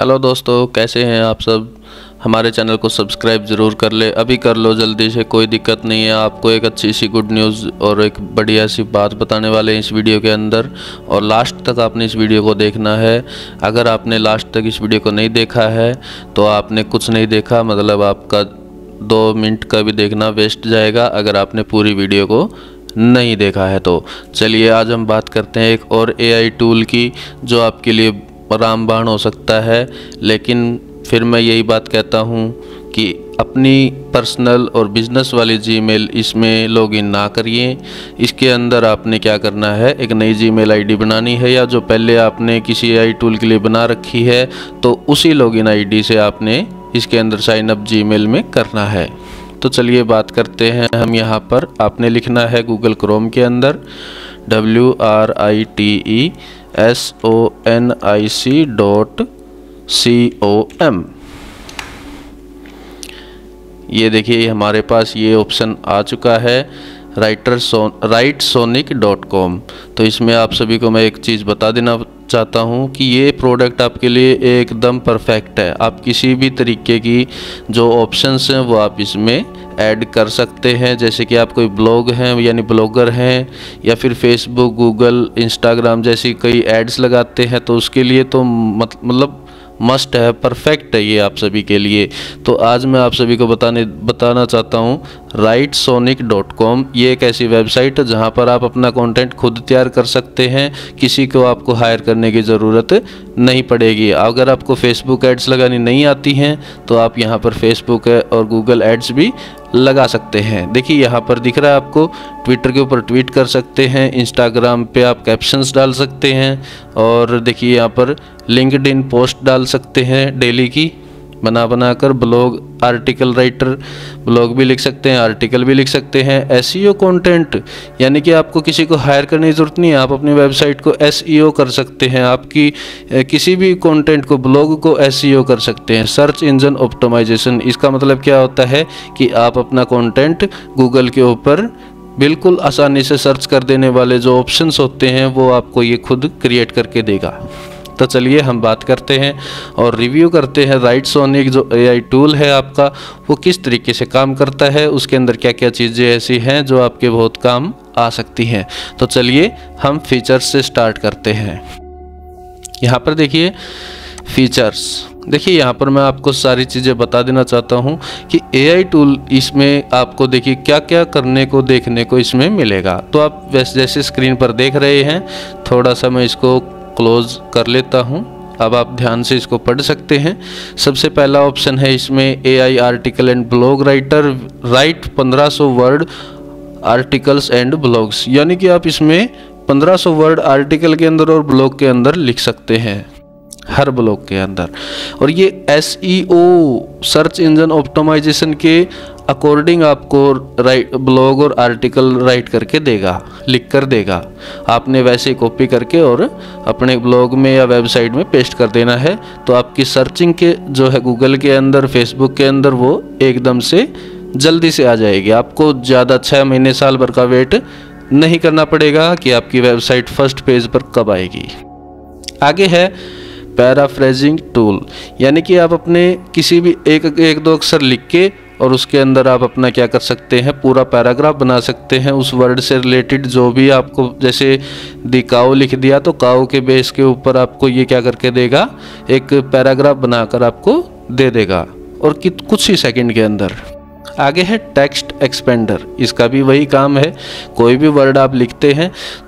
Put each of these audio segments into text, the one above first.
Hello दोस्तों, कैसे हैं आप सब। हमारे चैनल को सब्सक्राइब ज़रूर कर ले, अभी कर लो जल्दी से, कोई दिक्कत नहीं है। आपको एक अच्छी सी गुड न्यूज़ और एक बढ़िया सी बात बताने वाले हैं इस वीडियो के अंदर, और लास्ट तक आपने इस वीडियो को देखना है। अगर आपने लास्ट तक इस वीडियो को नहीं देखा है तो आपने कुछ नहीं देखा, मतलब आपका 2 मिनट का भी देखना वेस्ट जाएगा अगर आपने पूरी वीडियो को नहीं देखा है। तो चलिए आज हम बात करते हैं एक और AI टूल की जो आपके लिए रामबाण हो सकता है। लेकिन फिर मैं यही बात कहता हूँ कि अपनी पर्सनल और बिजनेस वाली जीमेल इसमें लॉगिन ना करिए। इसके अंदर आपने क्या करना है, एक नई जीमेल आईडी बनानी है, या जो पहले आपने किसी AI टूल के लिए बना रखी है तो उसी लॉगिन आईडी से आपने इसके अंदर साइन अप जीमेल में करना है। तो चलिए बात करते हैं हम। यहाँ पर आपने लिखना है गूगल क्रोम के अंदर WRITESONIC.com। ये देखिए हमारे पास ये ऑप्शन आ चुका है, writesonic.com। तो इसमें आप सभी को मैं एक चीज़ बता देना चाहता हूँ कि ये प्रोडक्ट आपके लिए एकदम परफेक्ट है। आप किसी भी तरीके की जो ऑप्शंस हैं वो आप इसमें ऐड कर सकते हैं। जैसे कि आप कोई ब्लॉग हैं यानी ब्लॉगर हैं, या फिर फेसबुक, गूगल, इंस्टाग्राम जैसी कई एड्स लगाते हैं, तो उसके लिए तो मतलब मस्ट है, परफेक्ट है ये आप सभी के लिए। तो आज मैं आप सभी को बताना चाहता हूँ writesonic.com। ये एक ऐसी वेबसाइट है जहाँ पर आप अपना कंटेंट खुद तैयार कर सकते हैं, किसी को आपको हायर करने की ज़रूरत नहीं पड़ेगी। अगर आपको फेसबुक एड्स लगानी नहीं आती हैं तो आप यहाँ पर फेसबुक और गूगल एड्स भी लगा सकते हैं। देखिए यहाँ पर दिख रहा है आपको, ट्विटर के ऊपर ट्वीट कर सकते हैं, इंस्टाग्राम पे आप कैप्शंस डाल सकते हैं, और देखिए यहाँ पर लिंक्डइन पोस्ट डाल सकते हैं डेली की बना कर। ब्लॉग, आर्टिकल राइटर, ब्लॉग भी लिख सकते हैं, आर्टिकल भी लिख सकते हैं। SEO कंटेंट, यानी कि आपको किसी को हायर करने की ज़रूरत नहीं है, आप अपनी वेबसाइट को SEO कर सकते हैं। आपकी किसी भी कंटेंट को, ब्लॉग को SEO कर सकते हैं। सर्च इंजन ऑप्टिमाइजेशन, इसका मतलब क्या होता है कि आप अपना कंटेंट गूगल के ऊपर बिल्कुल आसानी से सर्च कर देने वाले जो ऑप्शंस होते हैं वो आपको ये खुद क्रिएट करके देगा। तो चलिए हम बात करते हैं और रिव्यू करते हैं राइटसोनिक जो AI टूल है आपका, वो किस तरीके से काम करता है, उसके अंदर क्या क्या चीज़ें ऐसी हैं जो आपके बहुत काम आ सकती हैं। तो चलिए हम फीचर्स से स्टार्ट करते हैं। यहाँ पर देखिए फीचर्स, देखिए यहाँ पर मैं आपको सारी चीज़ें बता देना चाहता हूँ कि AI टूल इसमें आपको देखिए क्या क्या करने को, देखने को इसमें मिलेगा। तो आप जैसे स्क्रीन पर देख रहे हैं, थोड़ा सा मैं इसको क्लोज कर लेता हूं, अब आप ध्यान से इसको पढ़ सकते हैं। सबसे पहला ऑप्शन है इसमें AI article and blog writer, write 1500 word articles and blogs, यानी कि आप इसमें 1500 वर्ड आर्टिकल के अंदर और ब्लॉग के अंदर लिख सकते हैं, हर ब्लॉग के अंदर। और ये SEO, सर्च इंजन ऑप्टिमाइजेशन के अकॉर्डिंग आपको ब्लॉग और आर्टिकल राइट करके देगा, लिख कर देगा। आपने वैसे कॉपी करके और अपने ब्लॉग में या वेबसाइट में पेस्ट कर देना है, तो आपकी सर्चिंग के जो है गूगल के अंदर, फेसबुक के अंदर, वो एकदम से जल्दी से आ जाएगी। आपको ज़्यादा 6 महीने साल भर का वेट नहीं करना पड़ेगा कि आपकी वेबसाइट फर्स्ट पेज पर कब आएगी। आगे है पैराफ्रेजिंग टूल, यानी कि आप अपने किसी भी एक दो अक्षर लिख के और उसके अंदर आप अपना क्या कर सकते हैं, पूरा पैराग्राफ बना सकते हैं उस वर्ड से रिलेटेड। जो भी आपको, जैसे दी काऊ लिख दिया तो काऊ के बेस के ऊपर आपको ये क्या करके देगा, एक पैराग्राफ बनाकर आपको दे देगा, और कुछ ही सेकंड के अंदर। आगे है टेक्स्ट एक्सपेंडर, इसका भी वही काम है। कोई भी वर्ड आप लिखते हैं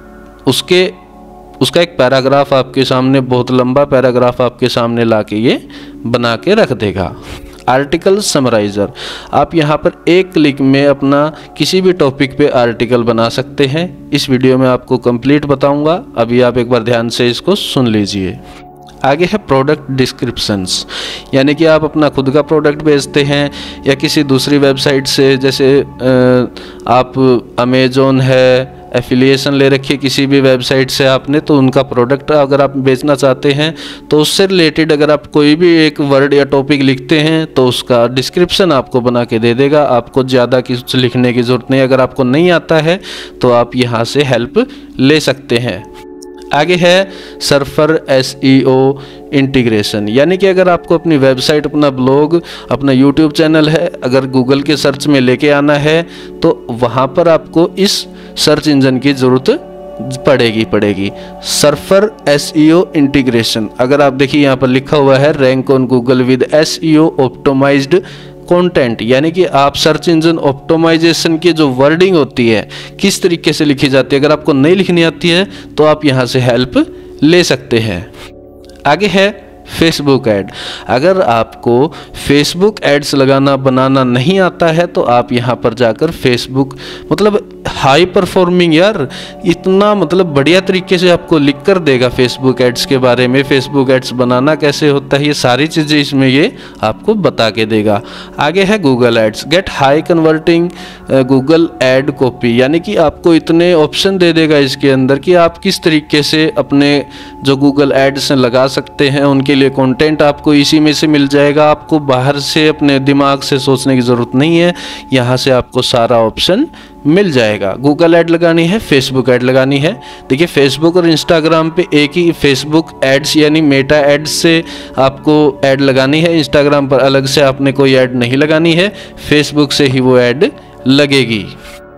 उसका एक पैराग्राफ आपके सामने, बहुत लंबा पैराग्राफ आपके सामने लाके ये बना के रख देगा। आर्टिकल समराइज़र, आप यहाँ पर एक क्लिक में अपना किसी भी टॉपिक पे आर्टिकल बना सकते हैं। इस वीडियो में आपको कंप्लीट बताऊंगा, अभी आप एक बार ध्यान से इसको सुन लीजिए। आगे है प्रोडक्ट डिस्क्रिप्शंस, यानी कि आप अपना खुद का प्रोडक्ट बेचते हैं या किसी दूसरी वेबसाइट से, जैसे आप अमेजोन है, एफिलिएशन ले रखी किसी भी वेबसाइट से आपने, तो उनका प्रोडक्ट अगर आप बेचना चाहते हैं तो उससे रिलेटेड अगर आप कोई भी एक वर्ड या टॉपिक लिखते हैं तो उसका डिस्क्रिप्शन आपको बना के दे देगा। आपको ज़्यादा कुछ लिखने की ज़रूरत नहीं। अगर आपको नहीं आता है तो आप यहाँ से हेल्प ले सकते हैं। आगे है सर्फर SEO इंटीग्रेशन, यानी कि अगर आपको अपनी वेबसाइट, अपना ब्लॉग, अपना यूट्यूब चैनल है, अगर गूगल के सर्च में लेके आना है तो वहाँ पर आपको इस सर्च इंजन की ज़रूरत पड़ेगी। सर्फर SEO इंटीग्रेशन, अगर आप देखिए यहाँ पर लिखा हुआ है rank on Google with SEO optimized content, यानी कि आप सर्च इंजन ऑप्टिमाइजेशन की जो वर्डिंग होती है किस तरीके से लिखी जाती है, अगर आपको नहीं लिखनी आती है तो आप यहाँ से हेल्प ले सकते हैं। आगे है फेसबुक ऐड, अगर आपको फेसबुक एड्स लगाना बनाना नहीं आता है तो आप यहाँ पर जाकर फेसबुक, मतलब हाई परफॉर्मिंग यार, इतना मतलब बढ़िया तरीके से आपको लिख कर देगा फेसबुक एड्स के बारे में, फेसबुक एड्स बनाना कैसे होता है, ये सारी चीज़ें इसमें ये आपको बता के देगा। आगे है Google ads, get high converting Google ad copy, यानी कि आपको इतने ऑप्शन दे देगा इसके अंदर कि आप किस तरीके से अपने जो गूगल एड्स लगा सकते हैं, उनके लिए कंटेंट आपको इसी में से मिल जाएगा। आपको बाहर से अपने दिमाग से सोचने की ज़रूरत नहीं है, यहाँ से आपको सारा ऑप्शन मिल जाएगा। गूगल ऐड लगानी है, फेसबुक ऐड लगानी है, देखिए फेसबुक और इंस्टाग्राम पे एक ही फेसबुक एड्स यानी मेटा एड्स से आपको ऐड लगानी है, इंस्टाग्राम पर अलग से आपने कोई ऐड नहीं लगानी है, फेसबुक से ही वो ऐड लगेगी।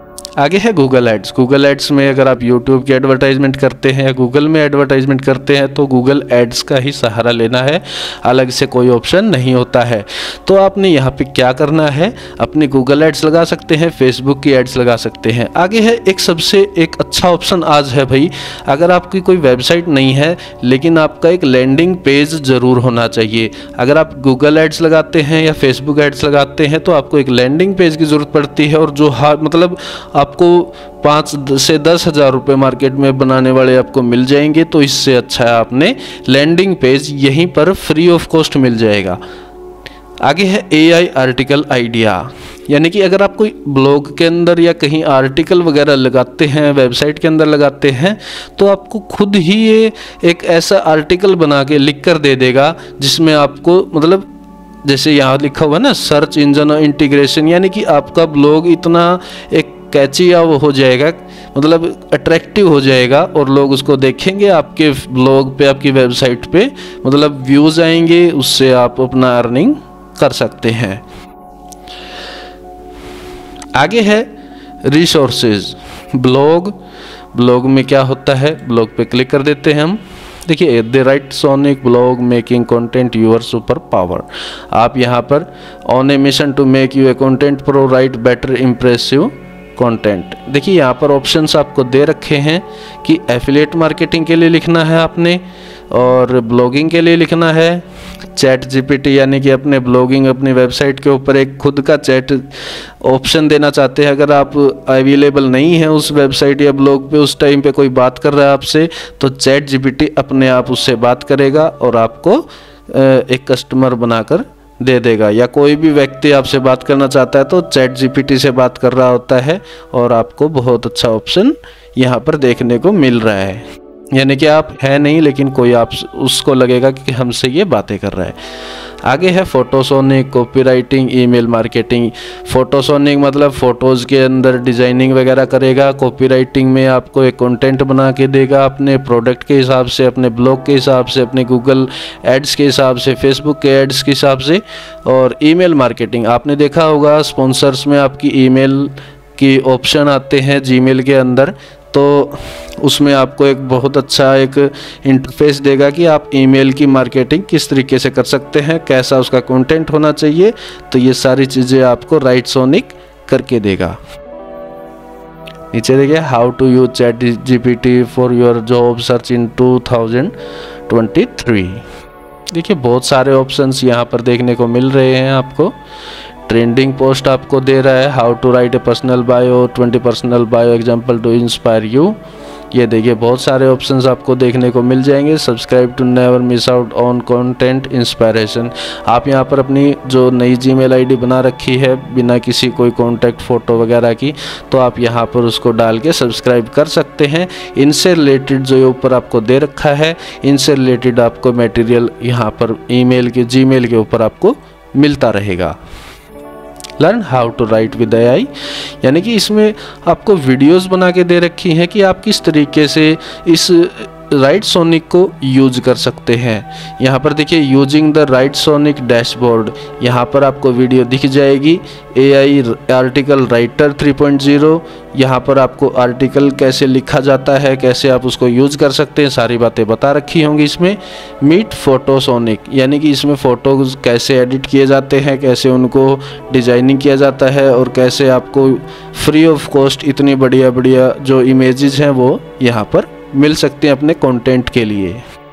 आगे है गूगल एड्स, गूगल एड्स में अगर आप यूट्यूब की एडवर्टाइजमेंट करते हैं या गूगल में एडवर्टाइजमेंट करते हैं तो गूगल एड्स का ही सहारा लेना है, अलग से कोई ऑप्शन नहीं होता है। तो आपने यहाँ पे क्या करना है, अपने गूगल एड्स लगा सकते हैं, फेसबुक की एड्स लगा सकते हैं। आगे है एक सबसे एक अच्छा ऑप्शन आज है भाई, अगर आपकी कोई वेबसाइट नहीं है लेकिन आपका एक लैंडिंग पेज ज़रूर होना चाहिए। अगर आप गूगल एड्स लगाते हैं या फेसबुक एड्स लगाते हैं तो आपको एक लैंडिंग पेज की ज़रूरत पड़ती है, और जो मतलब आपको 5 से 10 हज़ार रुपये मार्केट में बनाने वाले आपको मिल जाएंगे, तो इससे अच्छा है आपने लैंडिंग पेज यहीं पर फ्री ऑफ कॉस्ट मिल जाएगा। आगे है AI आर्टिकल आइडिया, यानी कि अगर आप कोई ब्लॉग के अंदर या कहीं आर्टिकल वगैरह लगाते हैं, वेबसाइट के अंदर लगाते हैं, तो आपको खुद ही ये एक ऐसा आर्टिकल बना के लिख कर दे देगा जिसमें आपको, मतलब जैसे यहाँ लिखा हुआ है ना सर्च इंजन इंटीग्रेशन, यानी कि आपका ब्लॉग इतना एक कैची या वो हो जाएगा, मतलब अट्रैक्टिव हो जाएगा और लोग उसको देखेंगे आपके ब्लॉग पे, आपकी वेबसाइट पे, मतलब व्यूज़ आएंगे, उससे आप अपना अर्निंग कर सकते हैं। आगे है रिसोर्सेज, ब्लॉग में क्या होता है, ब्लॉग पे क्लिक कर देते हैं हम, देखिए the Writesonic blog making content your super power, आप यहाँ पर on a mission to make you a content pro write better impressive content, देखिए यहाँ पर ऑप्शंस आपको दे रखे हैं कि एफिलिएट मार्केटिंग के लिए लिखना है आपने, और ब्लॉगिंग के लिए लिखना है, चैट GPT यानी कि अपने ब्लॉगिंग अपनी वेबसाइट के ऊपर एक खुद का चैट ऑप्शन देना चाहते हैं, अगर आप अवेलेबल नहीं है उस वेबसाइट या ब्लॉग पे, उस टाइम पे कोई बात कर रहा है आपसे, तो चैट GPT अपने आप उससे बात करेगा और आपको एक कस्टमर बनाकर दे देगा, या कोई भी व्यक्ति आपसे बात करना चाहता है तो चैट GPT से बात कर रहा होता है, और आपको बहुत अच्छा ऑप्शन यहाँ पर देखने को मिल रहा है, यानी कि आप है नहीं लेकिन कोई आप उसको लगेगा कि हमसे ये बातें कर रहा है। आगे है Photosonic, copywriting, email marketing. Photosonic मतलब फ़ोटोज़ के अंदर डिज़ाइनिंग वगैरह करेगा, कॉपीराइटिंग में आपको एक कंटेंट बना के देगा अपने प्रोडक्ट के हिसाब से, अपने ब्लॉग के हिसाब से, अपने गूगल एड्स के हिसाब से, फेसबुक के एड्स के हिसाब से। और ईमेल मार्केटिंग आपने देखा होगा स्पॉन्सर्स में आपकी ईमेल की ऑप्शन आते हैं जीमेल के अंदर, तो उसमें आपको एक बहुत अच्छा एक इंटरफेस देगा कि आप ईमेल की मार्केटिंग किस तरीके से कर सकते हैं, कैसा उसका कंटेंट होना चाहिए, तो ये सारी चीज़ें आपको राइट सोनिक करके देगा। नीचे देखिए how to use chat GPT for your job search in 2023। देखिए बहुत सारे ऑप्शंस यहाँ पर देखने को मिल रहे हैं आपको। ट्रेंडिंग पोस्ट आपको दे रहा है how to write a personal bio, 20 personal bio example to inspire you. ये देखिए बहुत सारे ऑप्शंस आपको देखने को मिल जाएंगे। Subscribe to never miss out on content inspiration. आप यहाँ पर अपनी जो नई जीमेल आईडी बना रखी है बिना किसी कोई कॉन्टैक्ट फ़ोटो वगैरह की, तो आप यहाँ पर उसको डाल के सब्सक्राइब कर सकते हैं। इनसे रिलेटेड जो ऊपर आपको दे रखा है, इनसे रिलेटेड आपको मटेरियल यहाँ पर ईमेल के जीमेल के ऊपर आपको मिलता रहेगा। Learn how to write with AI, यानी कि इसमें आपको वीडियोस बना के दे रखी हैं कि आप किस तरीके से इस राइट सोनिक को यूज कर सकते हैं। यहाँ पर देखिए using the Writesonic dashboard, यहाँ पर आपको वीडियो दिख जाएगी AI आर्टिकल राइटर 3.0। यहाँ पर आपको आर्टिकल कैसे लिखा जाता है, कैसे आप उसको यूज कर सकते हैं, सारी बातें बता रखी होंगी इसमें। मीट फोटोसोनिक, यानी कि इसमें फ़ोटोज़ कैसे एडिट किए जाते हैं, कैसे उनको डिजाइनिंग किया जाता है और कैसे आपको फ्री ऑफ कॉस्ट इतनी बढ़िया बढ़िया जो इमेजेस हैं वो यहाँ पर मिल सकते हैं अपने कंटेंट के लिए।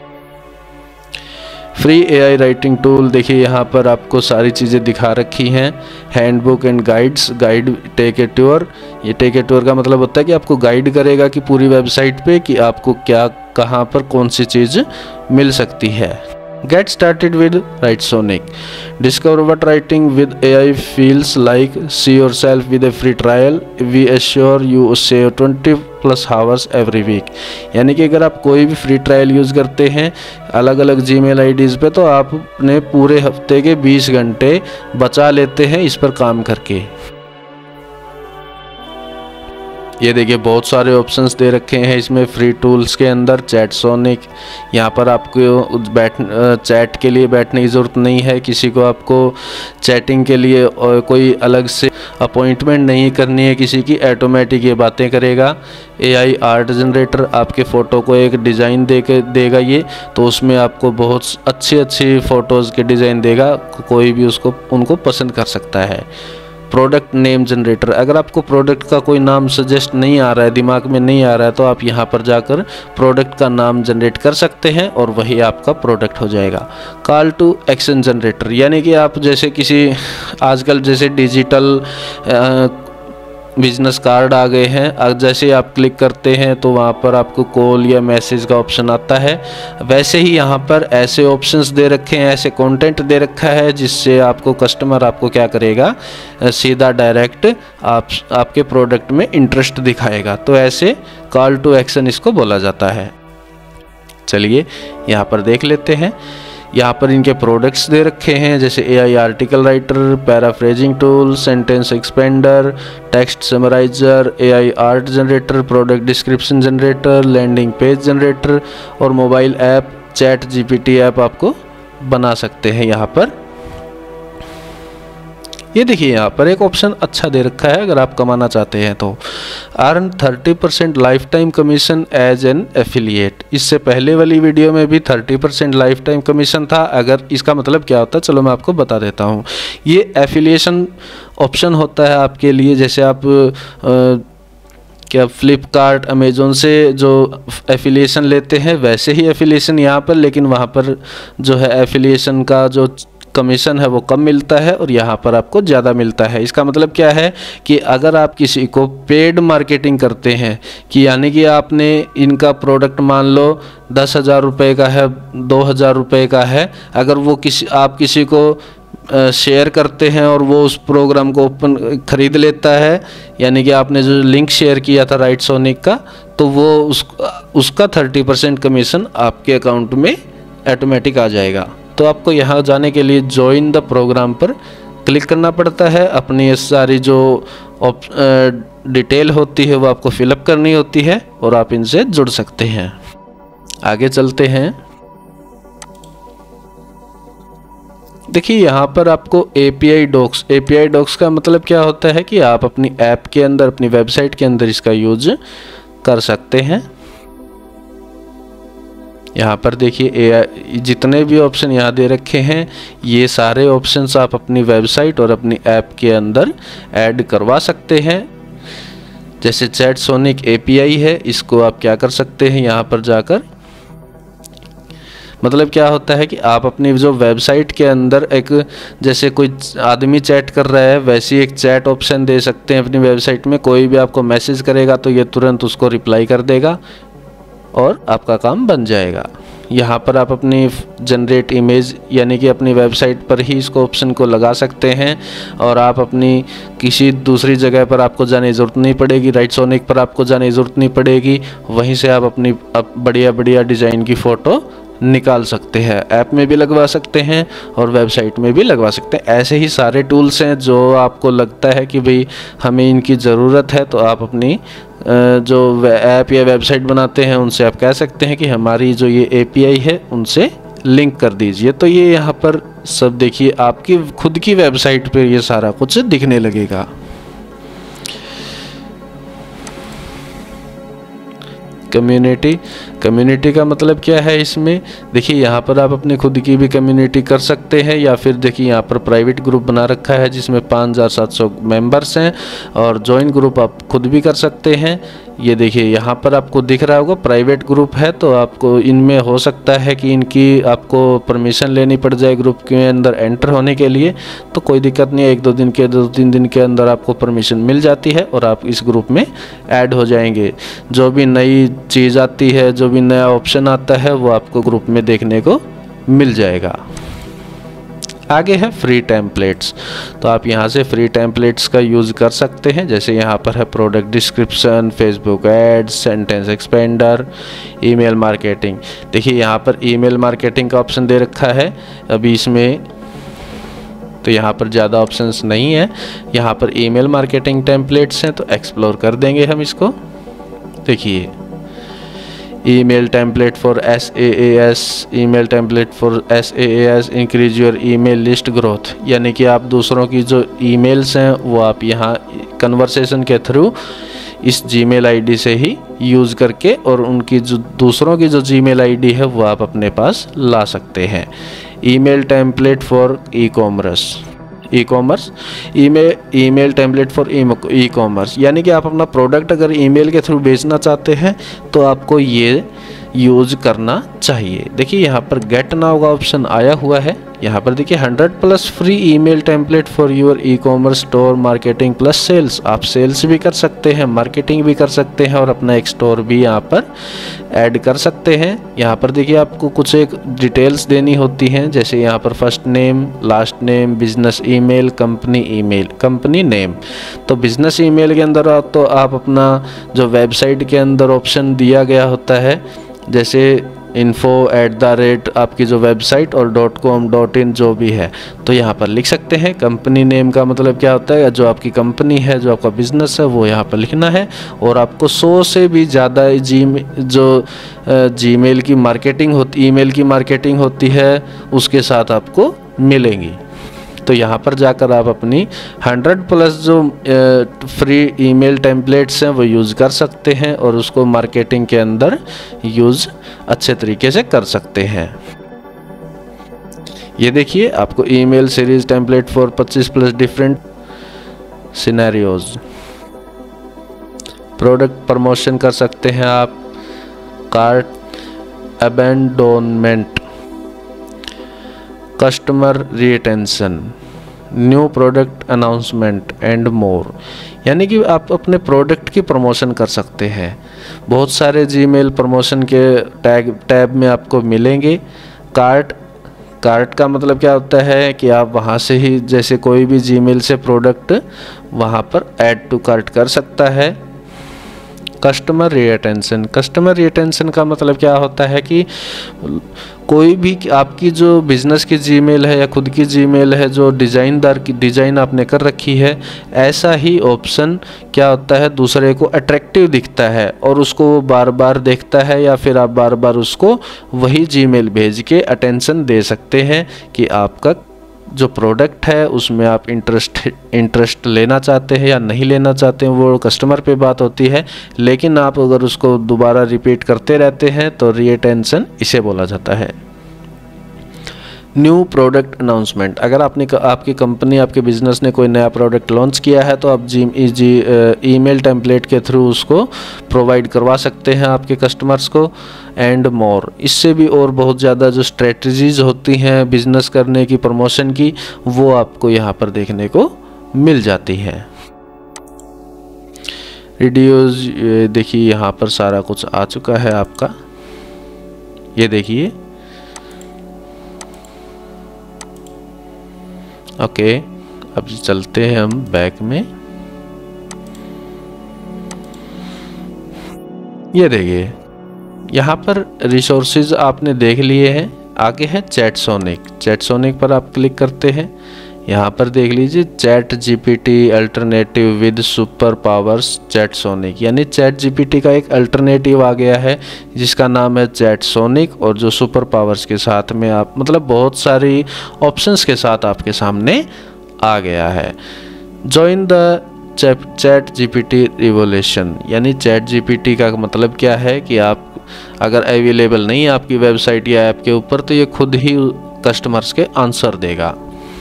फ्री AI राइटिंग टूल, देखिए यहाँ पर आपको सारी चीज़ें दिखा रखी हैं। Handbook and guides, guide take a tour, ये टेक ए टूर का मतलब होता है कि आपको गाइड करेगा कि पूरी वेबसाइट पे कि आपको क्या कहाँ पर कौन सी चीज़ मिल सकती है। Get started with WriteSonic. Discover what writing with AI feels like. See yourself with a free trial. We assure you save 20+ hours every week. यानी कि अगर आप कोई भी फ्री ट्रायल यूज़ करते हैं अलग अलग Gmail IDs पे तो आप अपने पूरे हफ्ते के 20 घंटे बचा लेते हैं इस पर काम करके। ये देखिए बहुत सारे ऑप्शंस दे रखे हैं इसमें फ्री टूल्स के अंदर। चैटसोनिक, यहाँ पर आपको चैट के लिए बैठने की ज़रूरत नहीं है, किसी को आपको चैटिंग के लिए और कोई अलग से अपॉइंटमेंट नहीं करनी है किसी की, ऑटोमेटिक ये बातें करेगा। AI आर्ट जनरेटर, आपके फ़ोटो को एक डिज़ाइन देगा ये, तो उसमें आपको बहुत अच्छी फ़ोटोज़ के डिज़ाइन देगा, कोई भी उनको पसंद कर सकता है। प्रोडक्ट नेम जनरेटर, अगर आपको प्रोडक्ट का कोई नाम सजेस्ट नहीं आ रहा है, दिमाग में नहीं आ रहा है, तो आप यहाँ पर जाकर प्रोडक्ट का नाम जनरेट कर सकते हैं और वही आपका प्रोडक्ट हो जाएगा। कॉल टू एक्शन जनरेटर, यानी कि आप जैसे किसी आजकल जैसे डिजिटल बिजनेस कार्ड आ गए हैं, अब जैसे आप क्लिक करते हैं तो वहाँ पर आपको कॉल या मैसेज का ऑप्शन आता है, वैसे ही यहाँ पर ऐसे ऑप्शंस दे रखे हैं, ऐसे कंटेंट दे रखा है जिससे आपको कस्टमर आपको क्या करेगा, सीधा डायरेक्ट आपके प्रोडक्ट में इंटरेस्ट दिखाएगा। तो ऐसे कॉल टू एक्शन इसको बोला जाता है। चलिए यहाँ पर देख लेते हैं। यहाँ पर इनके प्रोडक्ट्स दे रखे हैं जैसे AI article writer, paraphrasing tool, sentence expander, text summarizer, AI art generator, product description generator, landing page generator और mobile app chat GPT app आपको बना सकते हैं। यहाँ पर ये देखिए यहाँ पर एक ऑप्शन अच्छा दे रखा है, अगर आप कमाना चाहते हैं तो earn 30% lifetime commission as an affiliate. इससे पहले वाली वीडियो में भी 30% लाइफ टाइम कमीशन था। अगर इसका मतलब क्या होता है चलो मैं आपको बता देता हूँ। ये एफिलिएशन ऑप्शन होता है आपके लिए, जैसे आप क्या फ्लिपकार्ट अमेज़ोन से जो एफिलिएशन लेते हैं वैसे ही एफिलिएशन यहाँ पर, लेकिन वहाँ पर जो है एफिलिएशन का जो कमीशन है वो कम मिलता है और यहाँ पर आपको ज़्यादा मिलता है। इसका मतलब क्या है कि अगर आप किसी को पेड मार्केटिंग करते हैं कि यानी कि आपने इनका प्रोडक्ट मान लो 10,000 रुपये का है, 2,000 रुपये का है, अगर वो आप किसी को शेयर करते हैं और वो उस प्रोग्राम को ख़रीद लेता है, यानी कि आपने जो लिंक शेयर किया था राइटसोनिक का, तो वो उसका 30% कमीशन आपके अकाउंट में ऑटोमेटिक आ जाएगा। तो आपको यहाँ जाने के लिए ज्वाइन द प्रोग्राम पर क्लिक करना पड़ता है। अपनी ये सारी जो डिटेल होती है वो आपको फिलअप करनी होती है और आप इनसे जुड़ सकते हैं। आगे चलते हैं। देखिए यहाँ पर आपको API डॉक्स का मतलब क्या होता है कि आप अपनी ऐप के अंदर, अपनी वेबसाइट के अंदर इसका यूज कर सकते हैं। यहाँ पर देखिए जितने भी ऑप्शन यहाँ दे रखे हैं ये सारे ऑप्शंस आप अपनी वेबसाइट और अपनी ऐप के अंदर ऐड करवा सकते हैं। जैसे चैटसोनिक API है, इसको आप क्या कर सकते हैं, यहाँ पर जाकर मतलब क्या होता है कि आप अपनी जो वेबसाइट के अंदर एक जैसे कोई आदमी चैट कर रहा है वैसी एक चैट ऑप्शन दे सकते हैं अपनी वेबसाइट में। कोई भी आपको मैसेज करेगा तो ये तुरंत उसको रिप्लाई कर देगा और आपका काम बन जाएगा। यहाँ पर आप अपनी जनरेट इमेज यानी कि अपनी वेबसाइट पर ही इसको ऑप्शन को लगा सकते हैं और आप अपनी किसी दूसरी जगह पर आपको जाने की ज़रूरत नहीं पड़ेगी, राइटसोनिक पर आपको जाने की ज़रूरत नहीं पड़ेगी। वहीं से आप अपनी बढ़िया डिज़ाइन की फ़ोटो निकाल सकते हैं। ऐप में भी लगवा सकते हैं और वेबसाइट में भी लगवा सकते हैं। ऐसे ही सारे टूल्स हैं जो आपको लगता है कि भाई हमें इनकी ज़रूरत है तो आप अपनी जो ऐप या वेबसाइट बनाते हैं उनसे आप कह सकते हैं कि हमारी जो ये API है उनसे लिंक कर दीजिए। तो ये यहाँ पर सब देखिए आपकी खुद की वेबसाइट पे ये सारा कुछ दिखने लगेगा। कम्युनिटी का मतलब क्या है, इसमें देखिए यहाँ पर आप अपनी खुद की भी कम्युनिटी कर सकते हैं, या फिर देखिए यहाँ पर प्राइवेट ग्रुप बना रखा है जिसमें 5700 मेंबर्स हैं, और ज्वाइन ग्रुप आप खुद भी कर सकते हैं। ये देखिए यहाँ पर आपको दिख रहा होगा प्राइवेट ग्रुप है, तो आपको इनमें हो सकता है कि इनकी आपको परमिशन लेनी पड़ जाए ग्रुप के अंदर एंटर होने के लिए। तो कोई दिक्कत नहीं है, 2-3 दिन के अंदर आपको परमिशन मिल जाती है और आप इस ग्रुप में ऐड हो जाएंगे। जो भी नई चीज़ आती है, जो भी नया ऑप्शन आता है, वो आपको ग्रुप में देखने को मिल जाएगा। आगे है फ्री टेम्पलेट्स। तो आप यहाँ से फ्री टेम्पलेट्स का यूज़ कर सकते हैं। जैसे यहाँ पर है product description, Facebook ads, sentence expander, email marketing. देखिए यहाँ पर ईमेल मार्केटिंग का ऑप्शन दे रखा है अभी इसमें, तो यहाँ पर ज़्यादा ऑप्शंस नहीं है। यहाँ पर ईमेल मार्केटिंग टेम्पलेट्स हैं, तो एक्सप्लोर कर देंगे हम इसको। देखिए email template for SaaS, email template for SaaS increase your email list growth, यानी कि आप दूसरों की जो ईमेल्स हैं वो आप यहाँ कन्वर्सेशन के थ्रू इस Gmail ID से ही यूज़ करके, और उनकी जो दूसरों की जो Gmail ID है वो आप अपने पास ला सकते हैं। Email template for ecommerce, email template for ecommerce, यानी कि आप अपना प्रोडक्ट अगर ईमेल के थ्रू बेचना चाहते हैं तो आपको ये यूज़ करना चाहिए। देखिए यहाँ पर गेट नाउ का ऑप्शन आया हुआ है। यहाँ पर देखिए 100+ free email template for your ecommerce store marketing plus sales. आप सेल्स भी कर सकते हैं, मार्केटिंग भी कर सकते हैं, और अपना एक स्टोर भी यहाँ पर ऐड कर सकते हैं। यहाँ पर देखिए आपको कुछ एक डिटेल्स देनी होती हैं, जैसे यहाँ पर first name, last name, business email, company name. तो बिजनेस ईमेल के अंदर तो आप अपना जो वेबसाइट के अंदर ऑप्शन दिया गया होता है, जैसे info@ आपकी जो वेबसाइट और .com .in जो भी है, तो यहाँ पर लिख सकते हैं। कंपनी नेम का मतलब क्या होता है, जो आपकी कंपनी है, जो आपका बिजनेस है, वो यहाँ पर लिखना है। और आपको 100 से भी ज़्यादा जीमेल की मार्केटिंग होती, ईमेल की मार्केटिंग होती है, उसके साथ आपको मिलेंगी। तो यहाँ पर जाकर आप अपनी 100+ जो फ्री ईमेल टेम्पलेट्स हैं वो यूज़ कर सकते हैं, और उसको मार्केटिंग के अंदर यूज़ अच्छे तरीके से कर सकते हैं। ये देखिए आपको email series template for 25+ different scenarios. Product promotion कर सकते हैं आप, cart abandonment, customer retention, new product announcement and more, यानी कि आप अपने प्रोडक्ट की प्रमोशन कर सकते हैं। बहुत सारे जीमेल प्रमोशन के टैब में आपको मिलेंगे। कार्ट का मतलब क्या होता है कि आप वहाँ से ही, जैसे कोई भी जीमेल से प्रोडक्ट वहाँ पर ऐड टू कार्ट कर सकता है। कस्टमर रिटेंशन का मतलब क्या होता है कि कोई भी आपकी जो बिज़नेस की जीमेल है या खुद की जीमेल है, जो डिज़ाइन आपने कर रखी है, ऐसा ही ऑप्शन क्या होता है, दूसरे को अट्रैक्टिव दिखता है और उसको वो बार बार देखता है, या फिर आप बार बार उसको वही जीमेल भेज के अटेंशन दे सकते हैं कि आपका जो प्रोडक्ट है उसमें आप इंटरेस्ट लेना चाहते हैं या नहीं लेना चाहते हैं, वो कस्टमर पे बात होती है। लेकिन आप अगर उसको दोबारा रिपीट करते रहते हैं तो रिटेंशन इसे बोला जाता है। न्यू प्रोडक्ट अनाउंसमेंट, अगर आपकी कंपनी, आपके बिजनेस ने कोई नया प्रोडक्ट लॉन्च किया है तो आप ईमेल टेम्पलेट के थ्रू उसको प्रोवाइड करवा सकते हैं आपके कस्टमर्स को। एंड मोर, इससे भी और बहुत ज़्यादा जो स्ट्रेटजीज होती हैं बिजनेस करने की, प्रमोशन की, वो आपको यहाँ पर देखने को मिल जाती है। वीडियोज देखिए यहाँ पर सारा कुछ आ चुका है आपका, ये देखिए। ओके, अब चलते हैं हम बैक में। ये देखिए यहाँ पर रिसोर्सेज आपने देख लिए हैं। आगे है चैटसोनिक पर आप क्लिक करते हैं। यहाँ पर देख लीजिए ChatGPT alternative with super powers Chatsonic, यानी चैट जीपीटी का एक अल्टरनेटिव आ गया है जिसका नाम है चैट सोनिक, और जो सुपर पावर्स के साथ में आप मतलब बहुत सारी ऑप्शंस के साथ आपके सामने आ गया है। Join the ChatGPT revolution, यानी चैट जीपीटी का मतलब क्या है कि आप अगर अवेलेबल नहीं है आपकी वेबसाइट या ऐप के ऊपर तो ये खुद ही कस्टमर्स के आंसर देगा।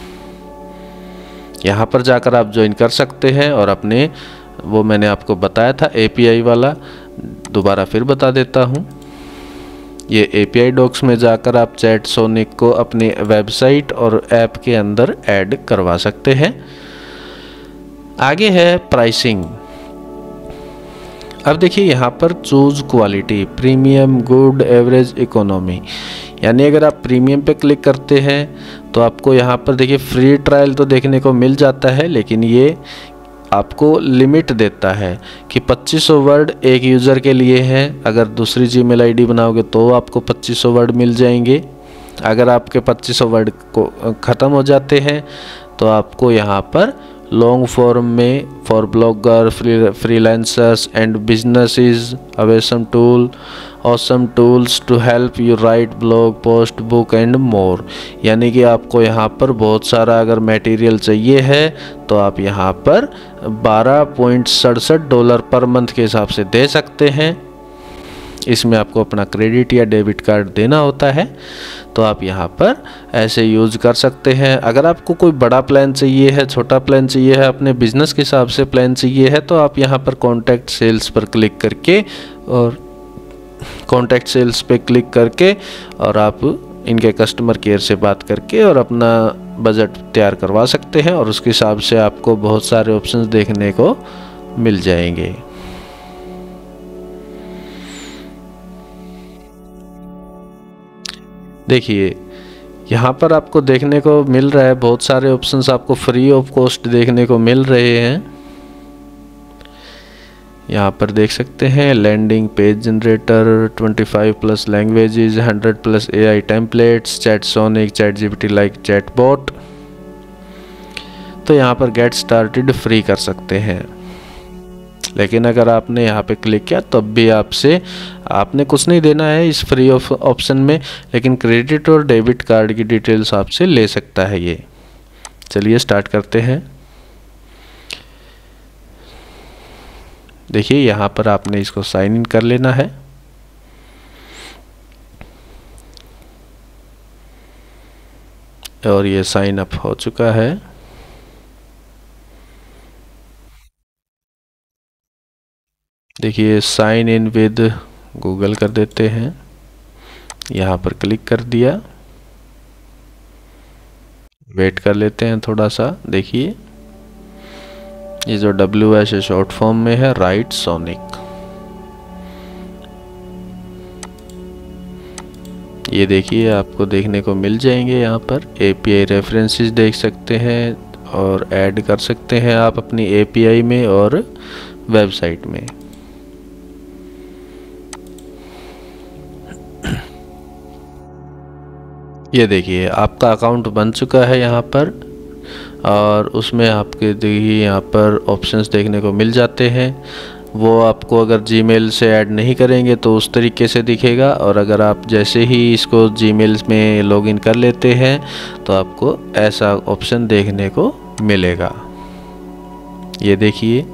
यहाँ पर जाकर आप ज्वाइन कर सकते हैं और अपने वो मैंने आपको बताया था एपीआई वाला, दोबारा फिर बता देता हूँ। ये एपीआई डॉक्स में जाकर आप चैट सोनिक को अपनी वेबसाइट और ऐप के अंदर ऐड करवा सकते हैं। आगे है प्राइसिंग। अब देखिए यहाँ पर choose quality, premium, good, average, economy, यानी अगर आप प्रीमियम पे क्लिक करते हैं तो आपको यहाँ पर देखिए फ्री ट्रायल तो देखने को मिल जाता है, लेकिन ये आपको लिमिट देता है कि 2500 वर्ड एक यूज़र के लिए है। अगर दूसरी जीमेल आईडी बनाओगे तो आपको 2500 वर्ड मिल जाएंगे। अगर आपके 2500 वर्ड को ख़त्म हो जाते हैं तो आपको यहाँ पर लॉन्ग फॉर्म में for blogger, freelancers and businesses, awesome tool, awesome tools to help you write blog post, book and more, यानी कि आपको यहाँ पर बहुत सारा अगर मटेरियल चाहिए है तो आप यहाँ पर $12.67 पर मंथ के हिसाब से दे सकते हैं। इसमें आपको अपना क्रेडिट या डेबिट कार्ड देना होता है, तो आप यहाँ पर ऐसे यूज़ कर सकते हैं। अगर आपको कोई बड़ा प्लान चाहिए है, छोटा प्लान चाहिए है, अपने बिजनेस के हिसाब से प्लान चाहिए है, तो आप यहाँ पर कॉन्टैक्ट सेल्स पर क्लिक करके और कॉन्टैक्ट सेल्स पे क्लिक करके और आप इनके कस्टमर केयर से बात करके और अपना बजट तैयार करवा सकते हैं, और उसके हिसाब से आपको बहुत सारे ऑप्शंस देखने को मिल जाएंगे। देखिए यहाँ पर आपको देखने को मिल रहा है बहुत सारे ऑप्शंस आपको फ्री ऑफ कॉस्ट देखने को मिल रहे हैं। यहाँ पर देख सकते हैं landing page generator, 25+ languages, 100+ AI templates, Chatsonic, ChatGPT like chatbot. तो यहाँ पर गेट स्टार्टेड फ्री कर सकते हैं, लेकिन अगर आपने यहाँ पे क्लिक किया तब भी आपने कुछ नहीं देना है इस फ्री ऑफ ऑप्शन में, लेकिन क्रेडिट और डेबिट कार्ड की डिटेल्स आपसे ले सकता है ये। चलिए स्टार्ट करते हैं। देखिए यहाँ पर आपने इसको साइन इन कर लेना है। और ये साइन अप हो चुका है। देखिए साइन इन विद गूगल कर देते हैं, यहाँ पर क्लिक कर दिया, वेट कर लेते हैं थोड़ा सा। देखिए ये जो WS शॉर्ट फॉर्म में है, राइट सोनिक, ये देखिए आपको देखने को मिल जाएंगे। यहाँ पर API रेफरेंसेस देख सकते हैं और ऐड कर सकते हैं आप अपनी API में और वेबसाइट में। ये देखिए आपका अकाउंट बन चुका है यहाँ पर, और उसमें आपके देखिए यहाँ पर ऑप्शंस देखने को मिल जाते हैं। वो आपको अगर जीमेल से ऐड नहीं करेंगे तो उस तरीके से दिखेगा, और अगर आप जैसे ही इसको जीमेल में लॉगिन कर लेते हैं तो आपको ऐसा ऑप्शन देखने को मिलेगा। ये देखिए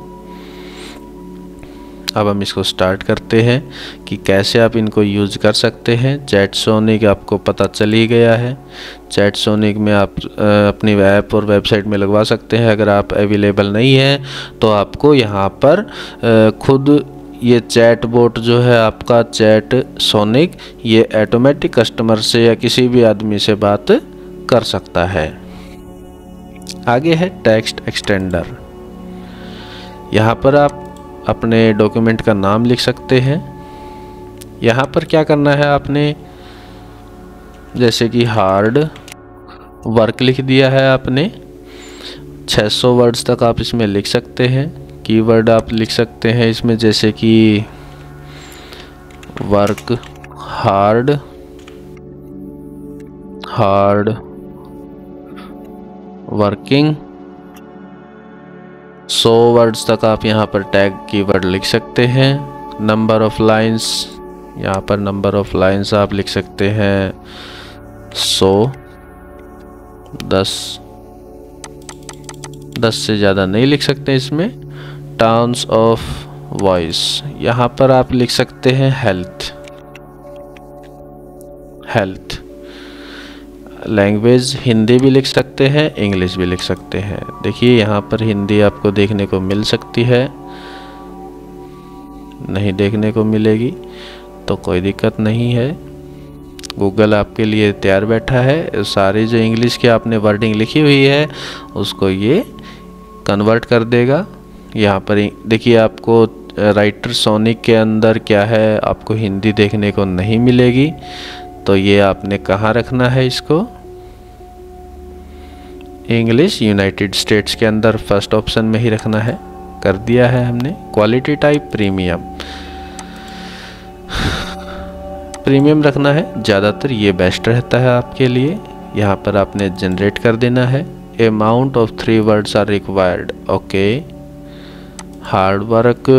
अब हम इसको स्टार्ट करते हैं कि कैसे आप इनको यूज़ कर सकते हैं। चैट सोनिक आपको पता चल ही गया है। चैट सोनिक में आप अपनी ऐप और वेबसाइट में लगवा सकते हैं। अगर आप अवेलेबल नहीं हैं तो आपको यहाँ पर खुद ये चैट बोट जो है आपका चैट सोनिक, ये ऑटोमेटिक कस्टमर से या किसी भी आदमी से बात कर सकता है। आगे है टेक्स्ट एक्सटेंडर। यहाँ पर आप अपने डॉक्यूमेंट का नाम लिख सकते हैं। यहाँ पर क्या करना है आपने, जैसे कि हार्ड वर्क लिख दिया है आपने, 600 वर्ड्स तक आप इसमें लिख सकते हैं। कीवर्ड आप लिख सकते हैं इसमें, जैसे कि work hard, hard working. 100 words तक आप यहाँ पर टैग कीवर्ड लिख सकते हैं। नंबर ऑफ लाइंस, यहाँ पर नंबर ऑफ लाइंस आप लिख सकते हैं 100, 10 से ज़्यादा नहीं लिख सकते इसमें। टर्म्स ऑफ वॉइस, यहाँ पर आप लिख सकते हैं हेल्थ। लैंग्वेज हिंदी भी लिख सकते हैं, इंग्लिश भी लिख सकते हैं। देखिए यहाँ पर हिंदी आपको देखने को मिल सकती है, नहीं देखने को मिलेगी तो कोई दिक्कत नहीं है, गूगल आपके लिए तैयार बैठा है। सारी जो इंग्लिश की आपने वर्डिंग लिखी हुई है उसको ये कन्वर्ट कर देगा। यहाँ पर देखिए आपको राइटर सोनिक के अंदर क्या है, आपको हिंदी देखने को नहीं मिलेगी, तो ये आपने कहाँ रखना है इसको, इंग्लिश यूनाइटेड स्टेट्स के अंदर फर्स्ट ऑप्शन में ही रखना है। कर दिया है हमने। क्वालिटी टाइप प्रीमियम रखना है, ज़्यादातर ये बेस्ट रहता है आपके लिए। यहाँ पर आपने जनरेट कर देना है। Amount of 3 words are required, okay. Hard work,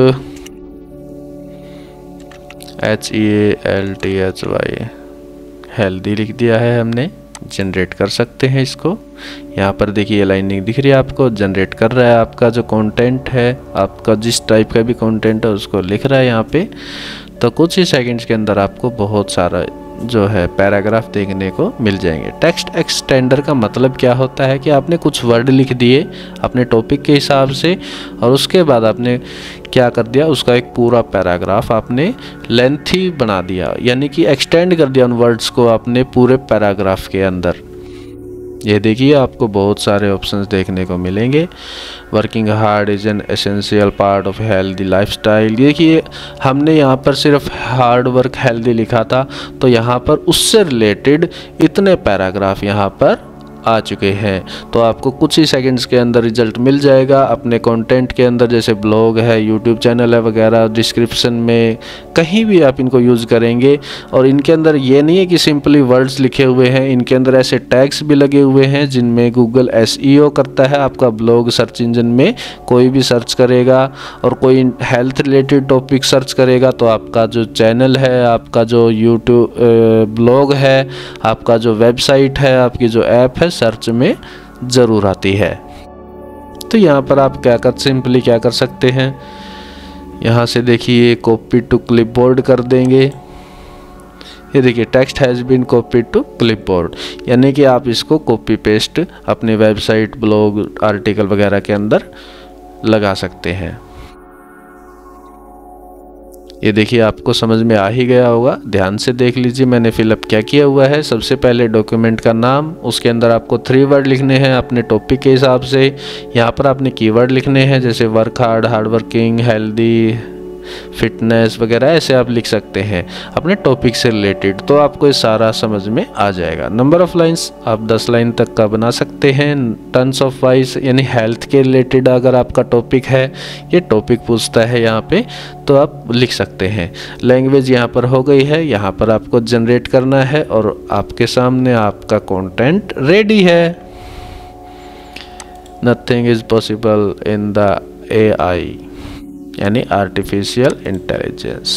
HEALTHY, healthy लिख दिया है हमने, जनरेट कर सकते हैं इसको। यहाँ पर देखिए लाइनिंग दिख रही है आपको, जनरेट कर रहा है आपका जो कंटेंट है, आपका जिस टाइप का भी कंटेंट है उसको लिख रहा है यहाँ पे। तो कुछ ही सेकंड्स के अंदर आपको बहुत सारा जो है पैराग्राफ देखने को मिल जाएंगे। टेक्स्ट एक्सटेंडर का मतलब क्या होता है कि आपने कुछ वर्ड लिख दिए अपने टॉपिक के हिसाब से, और उसके बाद आपने क्या कर दिया, उसका एक पूरा पैराग्राफ आपने लेंथी बना दिया, यानी कि एक्सटेंड कर दिया उन वर्ड्स को आपने पूरे पैराग्राफ के अंदर। ये देखिए आपको बहुत सारे ऑप्शंस देखने को मिलेंगे। Working hard is an essential part of healthy lifestyle. देखिए हमने यहाँ पर सिर्फ हार्ड वर्क हेल्दी लिखा था, तो यहाँ पर उससे रिलेटेड इतने पैराग्राफ यहाँ पर आ चुके हैं। तो आपको कुछ ही सेकंड्स के अंदर रिजल्ट मिल जाएगा अपने कंटेंट के अंदर, जैसे ब्लॉग है, यूट्यूब चैनल है वगैरह, डिस्क्रिप्शन में कहीं भी आप इनको यूज़ करेंगे। और इनके अंदर ये नहीं है कि सिंपली वर्ड्स लिखे हुए हैं, इनके अंदर ऐसे टैग्स भी लगे हुए हैं जिनमें गूगल SEO करता है। आपका ब्लॉग सर्च इंजन में कोई भी सर्च करेगा और कोई हेल्थ रिलेटेड टॉपिक सर्च करेगा तो आपका जो चैनल है, आपका जो यूट्यूब ब्लॉग है, आपका जो वेबसाइट है, आपकी जो ऐप है, सर्च में ज़रूर आती है। तो यहाँ पर आप सिंपली क्या कर सकते हैं, यहाँ से देखिए कॉपी टू क्लिपबोर्ड कर देंगे। ये देखिए text has been copy to clipboard, यानी कि आप इसको कॉपी पेस्ट अपने वेबसाइट, ब्लॉग, आर्टिकल वगैरह के अंदर लगा सकते हैं। ये देखिए आपको समझ में आ ही गया होगा, ध्यान से देख लीजिए मैंने फिलअप क्या किया हुआ है। सबसे पहले डॉक्यूमेंट का नाम, उसके अंदर आपको 3 वर्ड लिखने हैं अपने टॉपिक के हिसाब से। यहाँ पर आपने कीवर्ड लिखने हैं, जैसे work hard, hard working, healthy, fitness वगैरह, ऐसे आप लिख सकते हैं अपने टॉपिक से रिलेटेड, तो आपको ये सारा समझ में आ जाएगा। नंबर ऑफ लाइंस आप 10 लाइन तक का बना सकते हैं। टर्म्स ऑफ वॉइस, यानी हेल्थ के रिलेटेड अगर आपका टॉपिक है, ये टॉपिक पूछता है यहाँ पे, तो आप लिख सकते हैं। लैंग्वेज यहाँ पर हो गई है, यहाँ पर आपको जनरेट करना है और आपके सामने आपका कंटेंट रेडी है। Nothing is possible in the AI, यानी आर्टिफिशियल इंटेलिजेंस।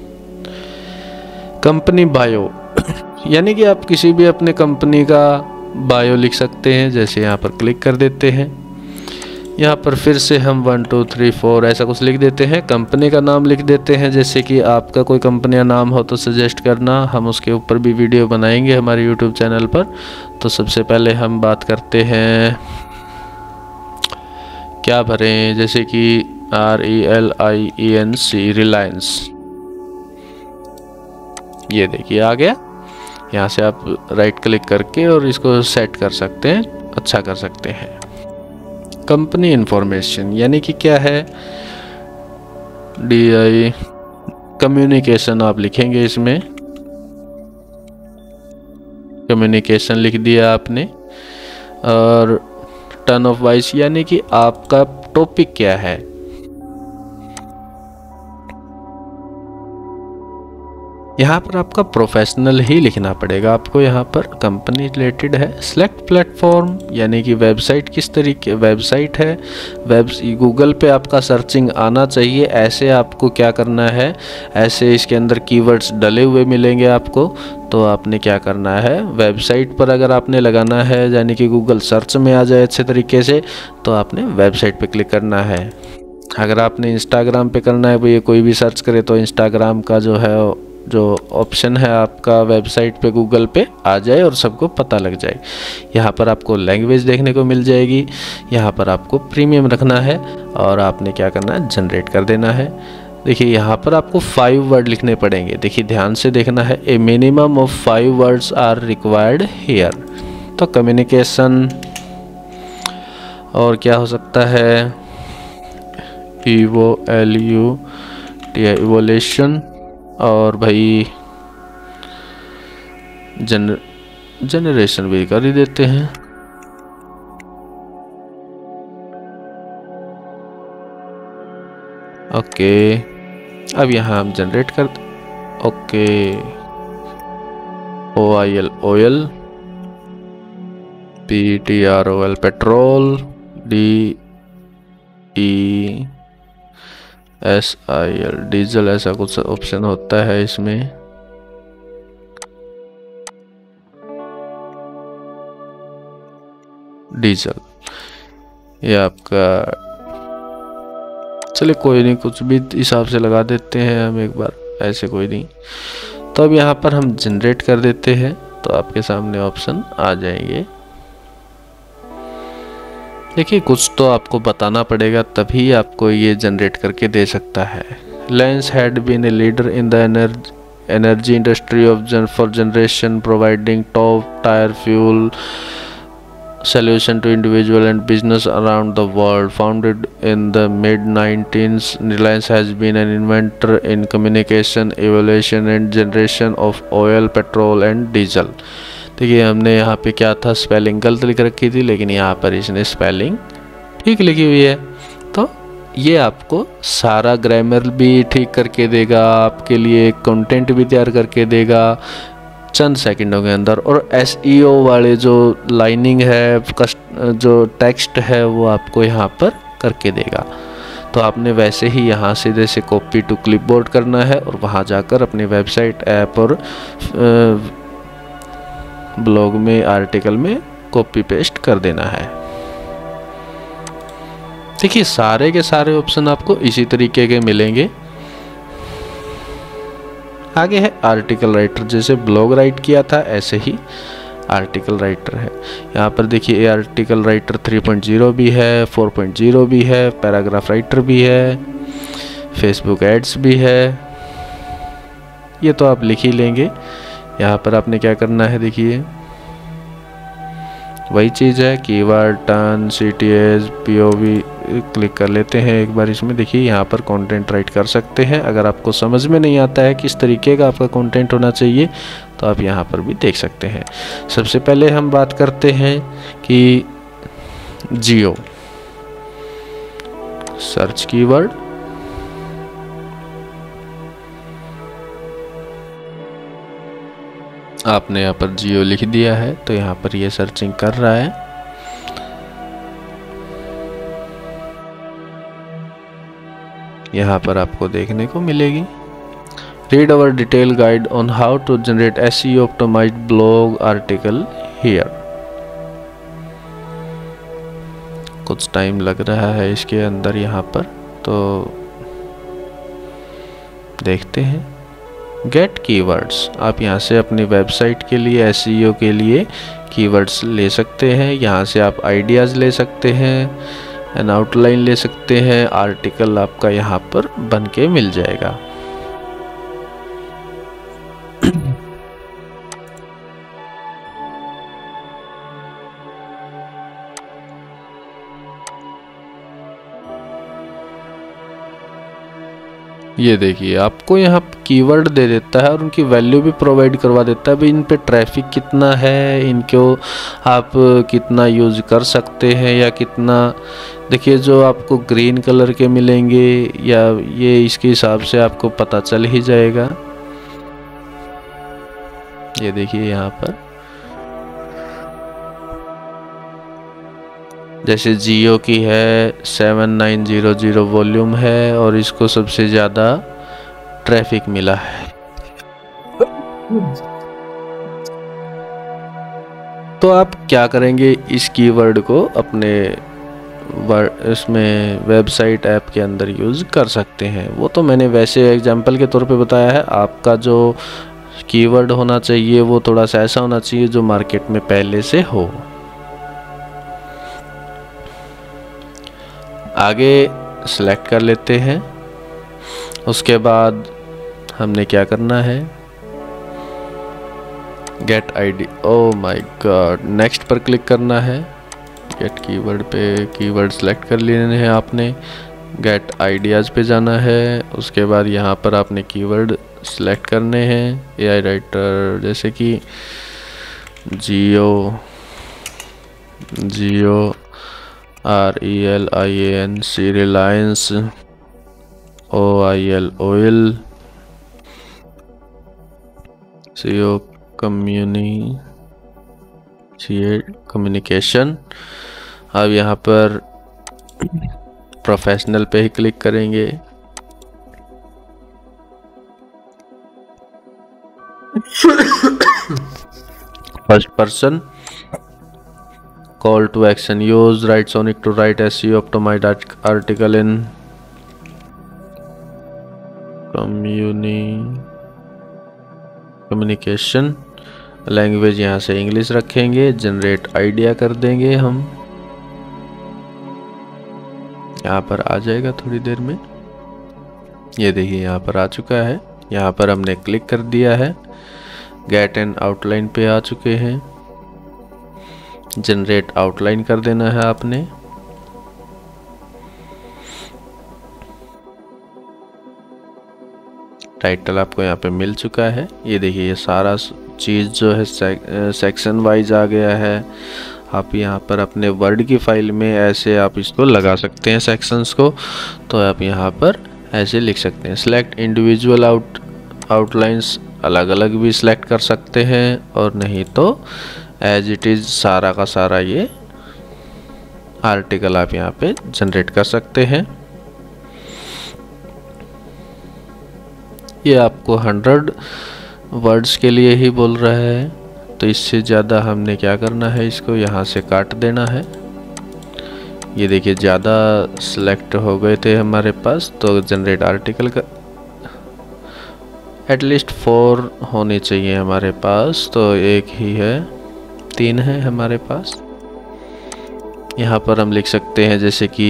कंपनी बायो, यानी कि आप किसी भी अपने कंपनी का बायो लिख सकते हैं। जैसे यहाँ पर क्लिक कर देते हैं, यहाँ पर फिर से हम 1 2 3 4 ऐसा कुछ लिख देते हैं। कंपनी का नाम लिख देते हैं, जैसे कि आपका कोई कंपनी का नाम हो तो सजेस्ट करना, हम उसके ऊपर भी वीडियो बनाएंगे हमारे यूट्यूब चैनल पर। तो सबसे पहले हम बात करते हैं क्या भरें, जैसे कि RELIENC, रिलायंस। ये देखिए आ गया। यहाँ से आप राइट क्लिक करके और इसको सेट कर सकते हैं, अच्छा कर सकते हैं। कंपनी इंफॉर्मेशन, यानी कि क्या है, DI कम्युनिकेशन आप लिखेंगे, इसमें कम्युनिकेशन लिख दिया आपने। और टर्न ऑफ वॉइस, यानी कि आपका टॉपिक क्या है। यहाँ पर आपका प्रोफेशनल ही लिखना पड़ेगा आपको। यहाँ पर कंपनी रिलेटेड है, सिलेक्ट प्लेटफॉर्म यानी कि वेबसाइट किस तरीके वेबसाइट है, गूगल पे आपका सर्चिंग आना चाहिए। ऐसे आपको क्या करना है, ऐसे इसके अंदर कीवर्ड्स डले हुए मिलेंगे आपको, तो आपने क्या करना है, वेबसाइट पर अगर आपने लगाना है यानी कि गूगल सर्च में आ जाए अच्छे तरीके से, तो आपने वेबसाइट पे क्लिक करना है। अगर आपने इंस्टाग्राम पे करना है, भैया कोई भी सर्च करे तो इंस्टाग्राम का जो ऑप्शन है आपका वेबसाइट पे गूगल पे आ जाए और सबको पता लग जाए। यहाँ पर आपको लैंग्वेज देखने को मिल जाएगी। यहाँ पर आपको प्रीमियम रखना है और आपने क्या करना है, जनरेट कर देना है। देखिए यहाँ पर आपको 5 वर्ड लिखने पड़ेंगे। देखिए ध्यान से देखना है, a minimum of 5 words are required here. तो कम्युनिकेशन और क्या हो सकता है, इवोल्यूशन, और भाई जनरेशन भी कर ही देते हैं। ओके, अब यहाँ हम जनरेट कर okay, OIL oil, PTROL petrol, DESIL diesel, ऐसा कुछ ऑप्शन होता है इसमें। डीजल ये आपका, चलिए कोई नहीं, कुछ भी हिसाब से लगा देते हैं हम एक बार, ऐसे कोई नहीं। तो अब यहाँ पर हम जनरेट कर देते हैं, तो आपके सामने ऑप्शन आ जाएंगे। देखिए कुछ तो आपको बताना पड़ेगा, तभी आपको ये जनरेट करके दे सकता है। Lens had been a leader in the energy industry for generation, providing top tier fuel solution to individual and business around the world. Founded in the mid-19s, Reliance has been an inventor in communication, evaluation and generation of oil, petrol and diesel. देखिए हमने यहाँ पे क्या था, spelling गलत लिख रखी थी, लेकिन यहाँ पर इसने स्पेलिंग ठीक लिखी हुई है। तो ये आपको सारा ग्रामर भी ठीक करके देगा, आपके लिए कंटेंट भी तैयार करके देगा चंद सेकंडों के अंदर। और SEO वाले जो लाइनिंग है, जो टेक्स्ट है, वो आपको यहाँ पर करके देगा। तो आपने वैसे ही यहाँ सीधे से कॉपी टू क्लिपबोर्ड करना है और वहाँ जाकर अपनी वेबसाइट, ऐप और ब्लॉग में, आर्टिकल में कॉपी पेस्ट कर देना है। देखिए सारे के सारे ऑप्शन आपको इसी तरीके के मिलेंगे। आगे है आर्टिकल राइटर, जैसे ब्लॉग राइट किया था ऐसे ही आर्टिकल राइटर है। यहाँ पर देखिए आर्टिकल राइटर 3.0 भी है, 4.0 भी है, पैराग्राफ राइटर भी है, फेसबुक एड्स भी है। ये तो आप लिख ही लेंगे। यहाँ पर आपने क्या करना है, देखिए वही चीज़ है, keyword, turn, CTS, POV click कर लेते हैं एक बार इसमें। देखिए यहाँ पर कंटेंट राइट कर सकते हैं। अगर आपको समझ में नहीं आता है किस तरीके का आपका कंटेंट होना चाहिए, तो आप यहाँ पर भी देख सकते हैं। सबसे पहले हम बात करते हैं कि जियो, सर्च कीवर्ड, आपने यहाँ पर जियो लिख दिया है, तो यहाँ पर ये सर्चिंग कर रहा है। यहाँ पर आपको देखने को मिलेगी, read our detail guide on how to generate SEO optimised blog article here. कुछ टाइम लग रहा है इसके अंदर यहाँ पर, तो देखते हैं। गेट कीवर्ड्स, आप यहाँ से अपनी वेबसाइट के लिए, SEO के लिए कीवर्ड्स ले सकते हैं। यहाँ से आप आइडियाज़ ले सकते हैं, एन आउटलाइन ले सकते हैं, आर्टिकल आपका यहाँ पर बन के मिल जाएगा। ये देखिए आपको यहाँ कीवर्ड दे देता है और उनकी वैल्यू भी प्रोवाइड करवा देता है, भाई इन पे ट्रैफिक कितना है, इनको आप कितना यूज़ कर सकते हैं या कितना। देखिए जो आपको ग्रीन कलर के मिलेंगे या ये, इसके हिसाब से आपको पता चल ही जाएगा। ये देखिए यहाँ पर जैसे जियो की है 7900 वॉल्यूम है और इसको सबसे ज़्यादा ट्रैफिक मिला है। तो आप क्या करेंगे, इस कीवर्ड को अपने इसमें वेबसाइट ऐप के अंदर यूज़ कर सकते हैं। वो तो मैंने वैसे एग्जांपल के तौर पे बताया है। आपका जो कीवर्ड होना चाहिए वो थोड़ा सा ऐसा होना चाहिए जो मार्केट में पहले से हो। आगे सेलेक्ट कर लेते हैं। उसके बाद हमने क्या करना है, get ID, oh my god, next पर क्लिक करना है। गेट कीवर्ड पे कीवर्ड सेलेक्ट कर लेने हैं आपने। गेट आइडियाज़ पे जाना है। उसके बाद यहाँ पर आपने कीवर्ड सेलेक्ट करने हैं। एआई राइटर जैसे कि Jio RELIANC Reliance, OIL oil, CO communication. अब यहाँ पर प्रोफेशनल पे ही क्लिक करेंगे। First person, call to action, use Writesonic to write SEO optimised article in communication. Language यहाँ से इंग्लिश रखेंगे। जनरेट आइडिया कर देंगे हम, यहाँ पर आ जाएगा थोड़ी देर में। ये देखिए यहाँ पर आ चुका है। यहाँ पर हमने क्लिक कर दिया है। गेट एन आउटलाइन पे आ चुके हैं। जनरेट आउटलाइन कर देना है आपने। टाइटल आपको यहाँ पे मिल चुका है। ये देखिए ये सारा चीज़ जो है सेक्शन वाइज आ गया है। आप यहाँ पर अपने वर्ड की फाइल में ऐसे आप इसको लगा सकते हैं सेक्शंस को। तो आप यहाँ पर ऐसे लिख सकते हैं। सिलेक्ट इंडिविजुअल आउटलाइंस, अलग अलग भी सिलेक्ट कर सकते हैं, और नहीं तो एज इट इज़ सारा का सारा ये आर्टिकल आप यहाँ पे जनरेट कर सकते हैं। ये आपको 100 वर्ड्स के लिए ही बोल रहा है, तो इससे ज़्यादा हमने क्या करना है, इसको यहाँ से काट देना है। ये देखिए ज़्यादा सिलेक्ट हो गए थे हमारे पास, तो जनरेट आर्टिकल का एटलीस्ट 4 होने चाहिए हमारे पास, तो एक ही है, 3 है हमारे पास। यहाँ पर हम लिख सकते हैं जैसे कि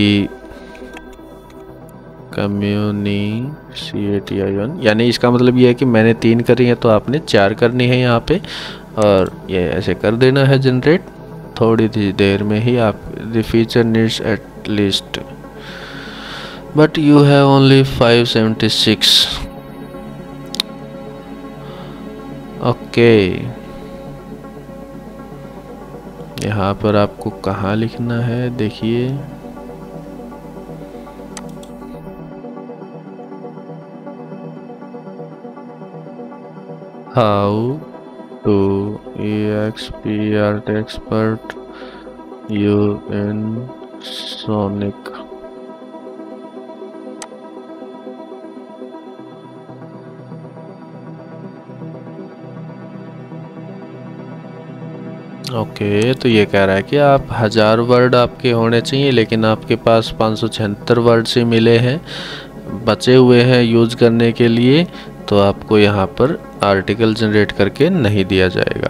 CATION, यानी इसका मतलब ये है कि मैंने 3 करी है तो आपने 4 करनी है यहाँ पे, और ये ऐसे कर देना है जनरेट। थोड़ी देर में ही आप the feature needs at least but you have only 576। Okay, यहाँ पर आपको कहाँ लिखना है देखिए, how to EXPR expert you in Sonic। Okay, तो ये कह रहा है कि आप 1000 वर्ड आपके होने चाहिए, लेकिन आपके पास 576 वर्ड से मिले हैं, बचे हुए हैं यूज़ करने के लिए, तो आपको यहाँ पर आर्टिकल जनरेट करके नहीं दिया जाएगा।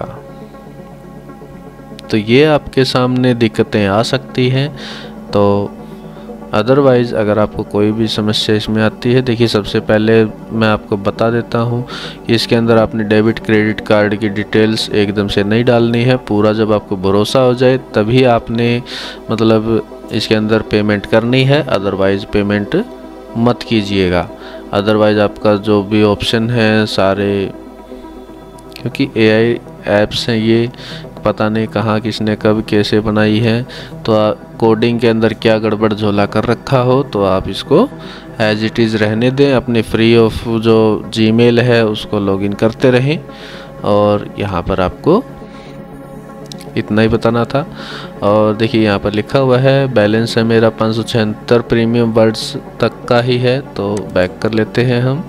तो ये आपके सामने दिक्कतें आ सकती हैं। तो अदरवाइज़ अगर आपको कोई भी समस्या इसमें आती है, देखिए सबसे पहले मैं आपको बता देता हूँ कि इसके अंदर आपने डेबिट क्रेडिट कार्ड की डिटेल्स एकदम से नहीं डालनी है। पूरा जब आपको भरोसा हो जाए तभी आपने मतलब इसके अंदर पेमेंट करनी है, अदरवाइज़ पेमेंट मत कीजिएगा। अदरवाइज़ आपका जो भी ऑप्शन है सारे, क्योंकि AI ऐप्स हैं ये, पता नहीं कहाँ किसने कब कैसे बनाई है, तो कोडिंग के अंदर क्या गड़बड़ झोला कर रखा हो, तो आप इसको एज इट इज़ रहने दें। अपने फ्री ऑफ जो Gmail है उसको लॉगिन करते रहें, और यहाँ पर आपको इतना ही बताना था। और देखिए यहाँ पर लिखा हुआ है बैलेंस है मेरा 576 प्रीमियम वर्ड्स तक का ही है, तो बैक कर लेते हैं हम।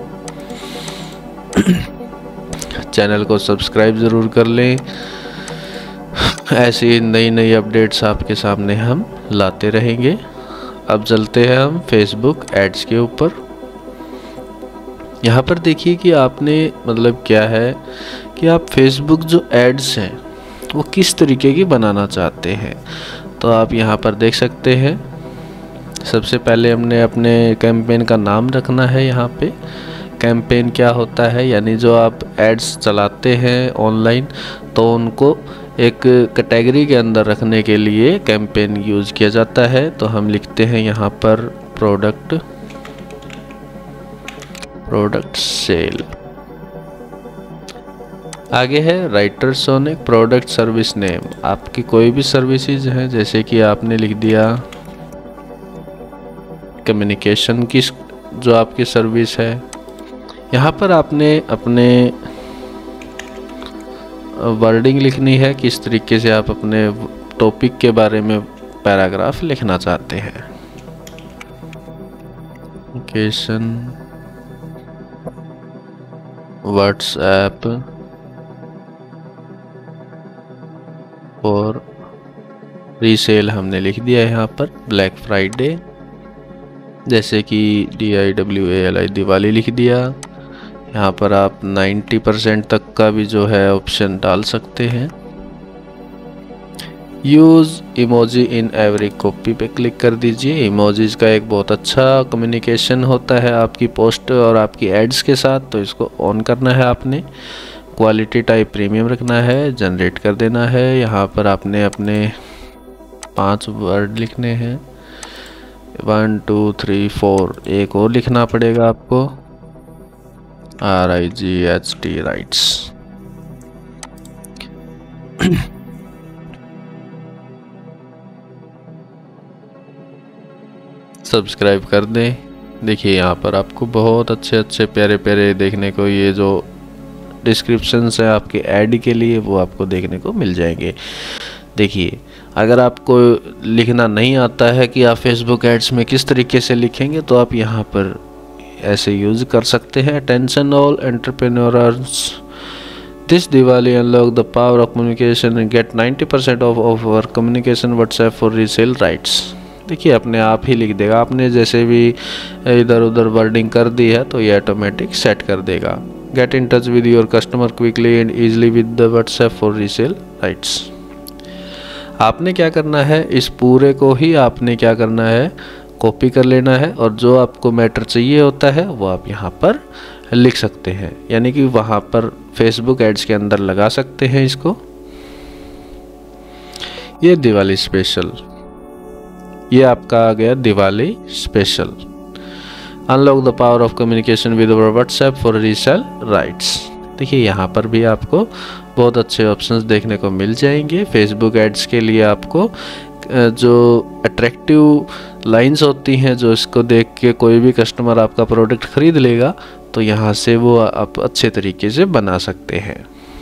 चैनल को सब्सक्राइब ज़रूर कर लें, ऐसी नई नई अपडेट्स आपके सामने हम लाते रहेंगे। अब चलते हैं हम फेसबुक एड्स के ऊपर। यहाँ पर देखिए कि आपने मतलब क्या है कि आप फेसबुक जो एड्स हैं वो किस तरीके की बनाना चाहते हैं। तो आप यहाँ पर देख सकते हैं, सबसे पहले हमने अपने कैंपेन का नाम रखना है। यहाँ पे कैंपेन क्या होता है, यानी जो आप एड्स चलाते हैं ऑनलाइन तो उनको एक कैटेगरी के अंदर रखने के लिए कैंपेन यूज़ किया जाता है। तो हम लिखते हैं यहाँ पर प्रोडक्ट सेल। आगे है writer Sonic product service name. आपकी कोई भी सर्विसेज है, जैसे कि आपने लिख दिया कम्युनिकेशन की जो आपकी सर्विस है। यहाँ पर आपने अपने वर्डिंग लिखनी है, किस तरीके से आप अपने टॉपिक के बारे में पैराग्राफ लिखना चाहते हैं। कम्युनिकेशन व्हाट्सएप और रीसेल हमने लिख दिया है यहाँ पर। ब्लैक फ्राइडे जैसे कि DIWALI दिवाली लिख दिया। यहाँ पर आप 90% तक का भी जो है ऑप्शन डाल सकते हैं। Use emoji in every copy पे क्लिक कर दीजिए। इमोजीज का एक बहुत अच्छा कम्युनिकेशन होता है आपकी पोस्ट और आपकी एड्स के साथ, तो इसको ऑन करना है आपने। क्वालिटी टाइप प्रीमियम रखना है, जनरेट कर देना है। यहाँ पर आपने अपने 5 वर्ड लिखने हैं, 1 2 3 4, एक और लिखना पड़ेगा आपको, RIGHT राइट्स। सब्सक्राइब कर दें। देखिए यहाँ पर आपको बहुत अच्छे प्यारे प्यारे देखने को ये जो डिस्क्रिप्शन है आपके ऐड के लिए वो आपको देखने को मिल जाएंगे। देखिए अगर आपको लिखना नहीं आता है कि आप फेसबुक एड्स में किस तरीके से लिखेंगे, तो आप यहाँ पर ऐसे यूज़ कर सकते हैं। Attention all entrepreneurs, this Diwali unlock the power of communication and get 90% of our communication WhatsApp for resell rights. देखिए अपने आप ही लिख देगा, आपने जैसे भी इधर उधर वर्डिंग कर दी है तो ये ऑटोमेटिक सेट कर देगा। Get in touch with your customer quickly and easily with the WhatsApp for resell rights. आपने क्या करना है, इस पूरे को ही आपने क्या करना है, कॉपी कर लेना है और जो आपको मैटर चाहिए होता है वो आप यहाँ पर लिख सकते हैं, यानी कि वहाँ पर फेसबुक एड्स के अंदर लगा सकते हैं इसको। ये दिवाली स्पेशल, ये आपका आ गया Diwali special. Unlock the power of communication with our WhatsApp for resell rights. देखिए यहाँ पर भी आपको बहुत अच्छे ऑप्शंस देखने को मिल जाएंगे। फेसबुक एड्स के लिए आपको जो अट्रैक्टिव लाइंस होती हैं, जो इसको देख के कोई भी कस्टमर आपका प्रोडक्ट खरीद लेगा, तो यहाँ से वो आप अच्छे तरीके से बना सकते हैं।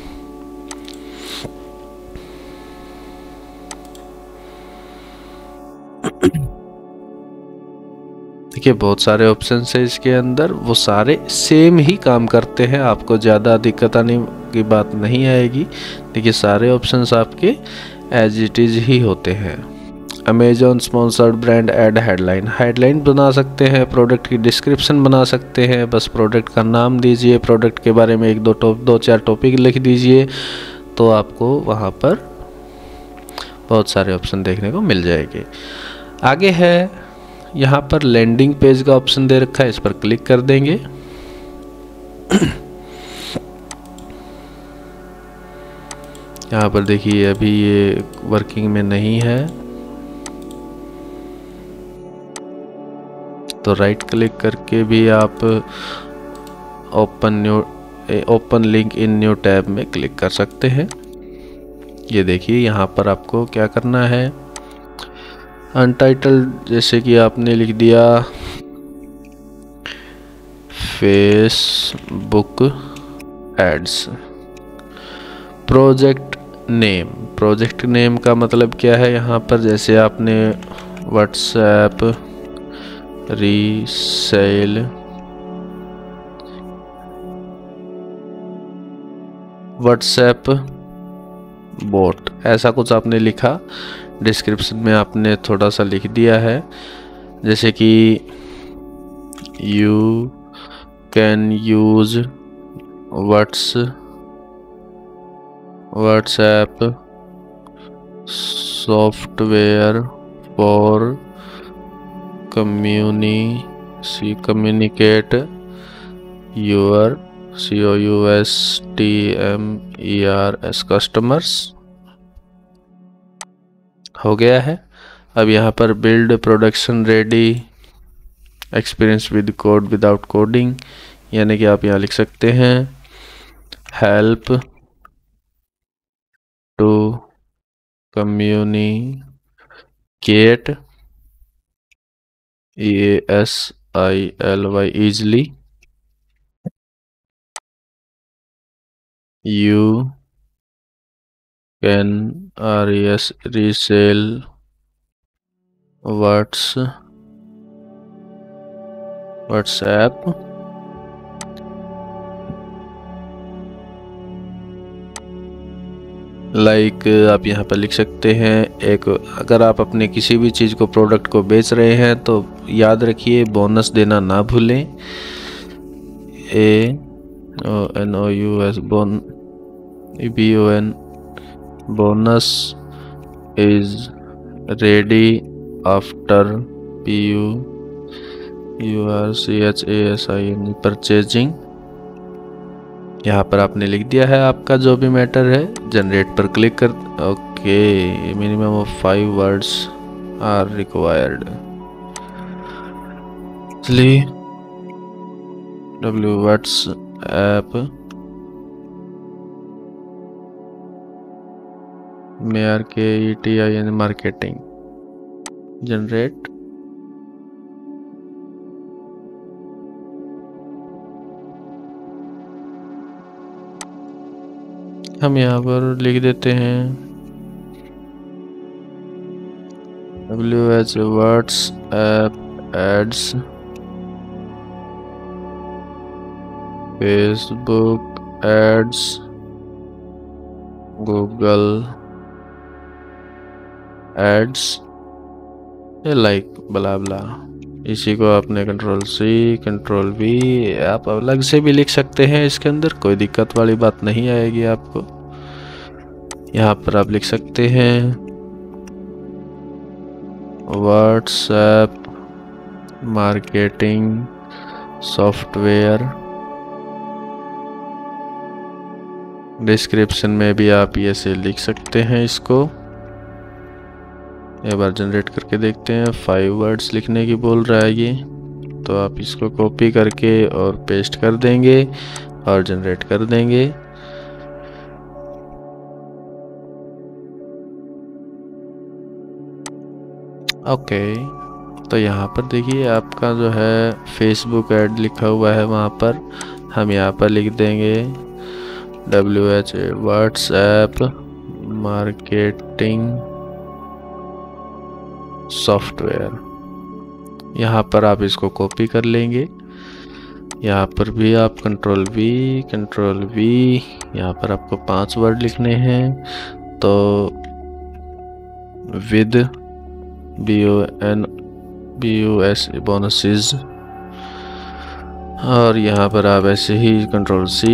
देखिए बहुत सारे ऑप्शंस है इसके अंदर, वो सारे सेम ही काम करते हैं, आपको ज़्यादा दिक्कत आने की बात नहीं आएगी। देखिए सारे ऑप्शंस आपके एज इट इज़ ही होते हैं। Amazon sponsored brand ad headline बना सकते हैं, प्रोडक्ट की डिस्क्रिप्शन बना सकते हैं। बस प्रोडक्ट का नाम दीजिए, प्रोडक्ट के बारे में दो चार टॉपिक लिख दीजिए, तो आपको वहाँ पर बहुत सारे ऑप्शन देखने को मिल जाएंगे। आगे है यहाँ पर लैंडिंग पेज का ऑप्शन दे रखा है, इस पर क्लिक कर देंगे। यहाँ पर देखिए अभी ये वर्किंग में नहीं है, तो राइट क्लिक करके भी आप open link in new tab में क्लिक कर सकते हैं। ये देखिए यहाँ पर आपको क्या करना है, अनटाइटल्ड जैसे कि आपने लिख दिया Facebook ads, project name, project name का मतलब क्या है यहाँ पर, जैसे आपने व्हाट्सएप रीसेल व्हाट्सएप बोट, ऐसा कुछ आपने लिखा, डिस्क्रिप्शन में आपने थोड़ा सा लिख दिया है, जैसे कि you can use WhatsApp software for communicate your customers customers। हो गया है। अब यहाँ पर build production ready experience with code without coding, यानी कि आप यहाँ लिख सकते हैं help to communicate EASILY easily, you can resell WhatsApp like आप यहाँ पर लिख सकते हैं एक, अगर आप अपने किसी भी चीज़ को प्रोडक्ट को बेच रहे हैं तो याद रखिए बोनस देना ना भूलें। BON bonus is ready after PURCHASIN purchasing. यहाँ पर आपने लिख दिया है आपका जो भी मैटर है, जनरेट पर क्लिक कर, okay, minimum of 5 words are required. चलिए WhatsApp MARKETIN मार्केटिंग जनरेट। हम यहाँ पर लिख देते हैं WhatsApp ads Facebook ads Google ads like blah blah. इसी को आपने Ctrl+C Ctrl+V आप अलग से भी लिख सकते हैं, इसके अंदर कोई दिक्कत वाली बात नहीं आएगी आपको। यहाँ पर आप लिख सकते हैं व्हाट्सएप मार्केटिंग सॉफ्टवेयर। डिस्क्रिप्शन में भी आप ये से लिख सकते हैं इसको। एक बार जनरेट करके देखते हैं, 5 वर्ड्स लिखने की बोल रहा है ये, तो आप इसको कॉपी करके और पेस्ट कर देंगे और जनरेट कर देंगे। ओके, तो यहाँ पर देखिए आपका जो है फेसबुक ऐड लिखा हुआ है, वहाँ पर हम यहाँ पर लिख देंगे व्हाट्सएप मार्केटिंग सॉफ्टवेयर। यहाँ पर आप इसको कॉपी कर लेंगे। यहाँ पर भी आप Ctrl+V यहाँ पर आपको 5 वर्ड लिखने हैं, तो विद BONUS बोनसेस, और यहाँ पर आप ऐसे ही Ctrl+C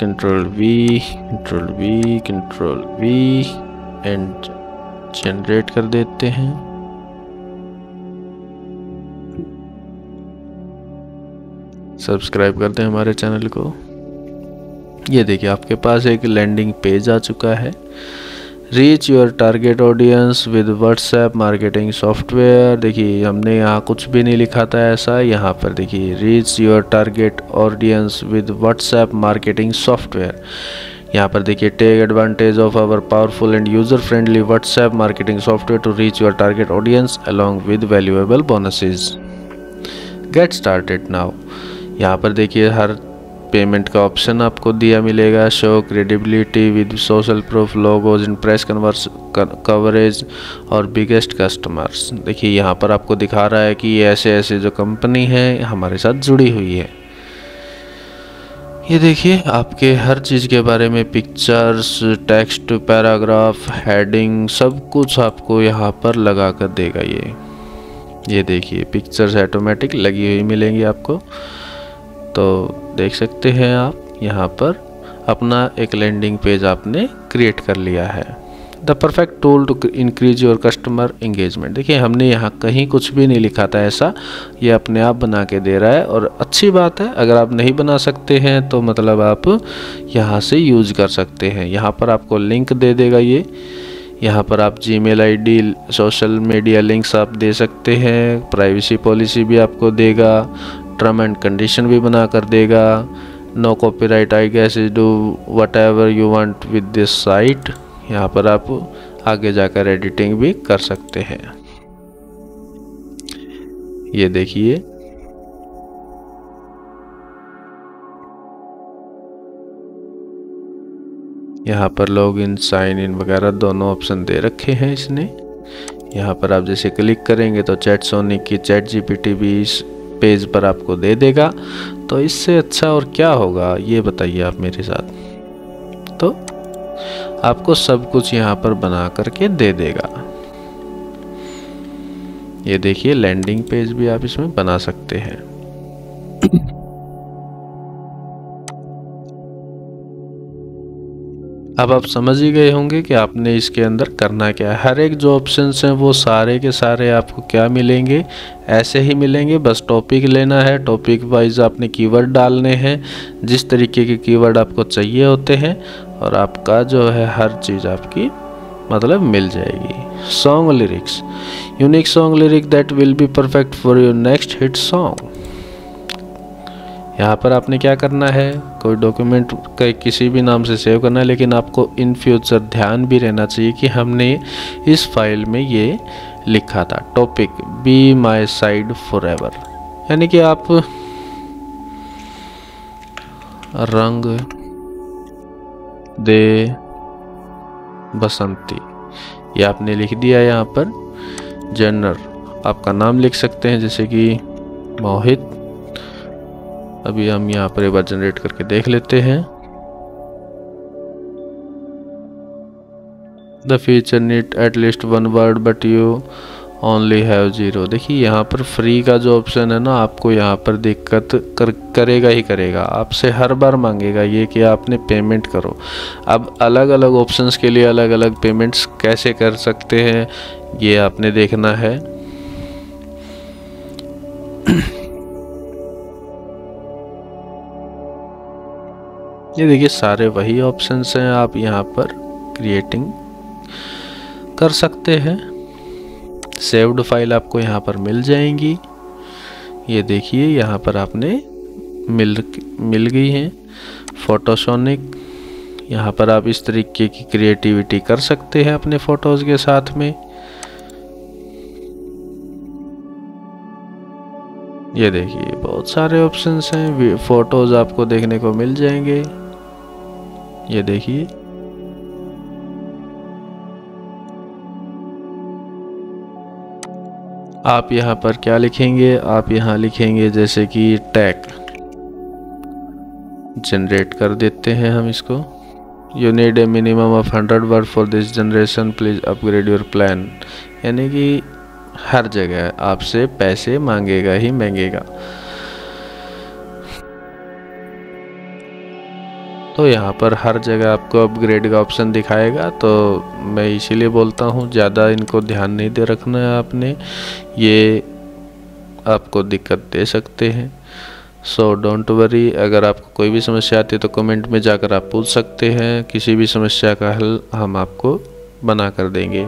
Ctrl+V एंड जनरेट कर देते हैं। सब्सक्राइब कर दें हमारे चैनल को। ये देखिए आपके पास एक लैंडिंग पेज आ चुका है। Reach your target audience with WhatsApp marketing software. देखिए हमने यहाँ कुछ भी नहीं लिखा था ऐसा, यहाँ पर देखिए reach your target audience with WhatsApp marketing software. यहाँ पर देखिए take advantage of our powerful and user friendly WhatsApp marketing software to reach your target audience along with valuable bonuses. Get started now. यहाँ पर देखिए हर payment का option आपको दिया मिलेगा, show credibility with social proof, logos in press coverage और biggest customers. देखिए यहाँ पर आपको दिखा रहा है कि ये ऐसे ऐसे जो कंपनी है हमारे साथ जुड़ी हुई है। ये देखिए आपके हर चीज़ के बारे में पिक्चर्स, टेक्स्ट, पैराग्राफ, हेडिंग सब कुछ आपको यहाँ पर लगा कर देगा। ये देखिए पिक्चर्स ऑटोमेटिक लगी हुई मिलेंगी आपको। तो देख सकते हैं आप यहाँ पर अपना एक लैंडिंग पेज आपने क्रिएट कर लिया है। The perfect tool to increase your customer engagement. देखिए हमने यहाँ कहीं कुछ भी नहीं लिखा था ऐसा, ये अपने आप बना के दे रहा है और अच्छी बात है। अगर आप नहीं बना सकते हैं तो मतलब आप यहाँ से यूज कर सकते हैं। यहाँ पर आपको लिंक दे देगा ये। यहाँ पर आप Gmail ID, social media links आप दे सकते हैं, प्राइवेसी पॉलिसी भी आपको देगा, टर्म एंड कंडीशन भी बना कर देगा, no copyright I guess is do whatever you want with this site. यहाँ पर आप आगे जाकर एडिटिंग भी कर सकते हैं। ये देखिए यहाँ पर लॉग इन, साइन इन वगैरह दोनों ऑप्शन दे रखे हैं इसने। यहाँ पर आप जैसे क्लिक करेंगे तो चैटसोनिक की चैट जीपीटी भी इस पेज पर आपको दे देगा। तो इससे अच्छा और क्या होगा ये बताइए आप मेरे साथ। तो आपको सब कुछ यहाँ पर बना करके दे देगा। ये देखिए लैंडिंग पेज भी आप इसमें बना सकते हैं। अब आप समझ ही गए होंगे कि आपने इसके अंदर करना क्या है। हर एक जो ऑप्शंस हैं वो सारे के सारे आपको क्या मिलेंगे, ऐसे ही मिलेंगे। बस टॉपिक लेना है, टॉपिक वाइज आपने कीवर्ड डालने हैं, जिस तरीके के कीवर्ड आपको चाहिए होते हैं, और आपका जो है हर चीज़ आपकी मतलब मिल जाएगी। Song lyrics, unique song lyric that will be perfect for your next hit song. यहाँ पर आपने क्या करना है, कोई डॉक्यूमेंट का किसी भी नाम से सेव करना है, लेकिन आपको इन फ्यूचर ध्यान भी रहना चाहिए कि हमने इस फाइल में ये लिखा था, topic be my side forever. यानी कि आप रंग दे बसंती ये आपने लिख दिया। यहाँ पर जनर आपका नाम लिख सकते हैं, जैसे कि मोहित। अभी हम यहाँ पर एक बार जनरेट करके देख लेते हैं। The feature need at least one word but you only have 0। देखिए यहाँ पर फ्री का जो ऑप्शन है ना, आपको यहाँ पर दिक्कत करेगा ही करेगा। आपसे हर बार मांगेगा ये कि आपने पेमेंट करो। अब अलग अलग ऑप्शंस के लिए अलग अलग पेमेंट्स कैसे कर सकते हैं ये आपने देखना है। ये देखिए सारे वही ऑप्शंस हैं, आप यहाँ पर क्रिएटिंग कर सकते हैं। सेव्ड फाइल आपको यहाँ पर मिल जाएंगी। ये देखिए यहाँ पर आपने मिल गई हैं। फोटोशॉनिक, यहाँ पर आप इस तरीके की क्रिएटिविटी कर सकते हैं अपने फोटोज़ के साथ में। ये देखिए बहुत सारे ऑप्शंस हैं, फोटोज़ आपको देखने को मिल जाएंगे। ये देखिए आप यहाँ पर क्या लिखेंगे, आप यहाँ लिखेंगे जैसे कि टैग जनरेट कर देते हैं हम इसको। You need a minimum of 100 word for this generation, please upgrade your plan. यानी कि हर जगह आपसे पैसे मांगेगा ही मांगेगा। तो यहाँ पर हर जगह आपको अपग्रेड का ऑप्शन दिखाएगा। तो मैं इसीलिए बोलता हूँ ज़्यादा इनको ध्यान नहीं दे रखना है आपने, ये आपको दिक्कत दे सकते हैं। सो डोंट वरी, अगर आपको कोई भी समस्या आती है तो कमेंट में जाकर आप पूछ सकते हैं। किसी भी समस्या का हल हम आपको बना कर देंगे।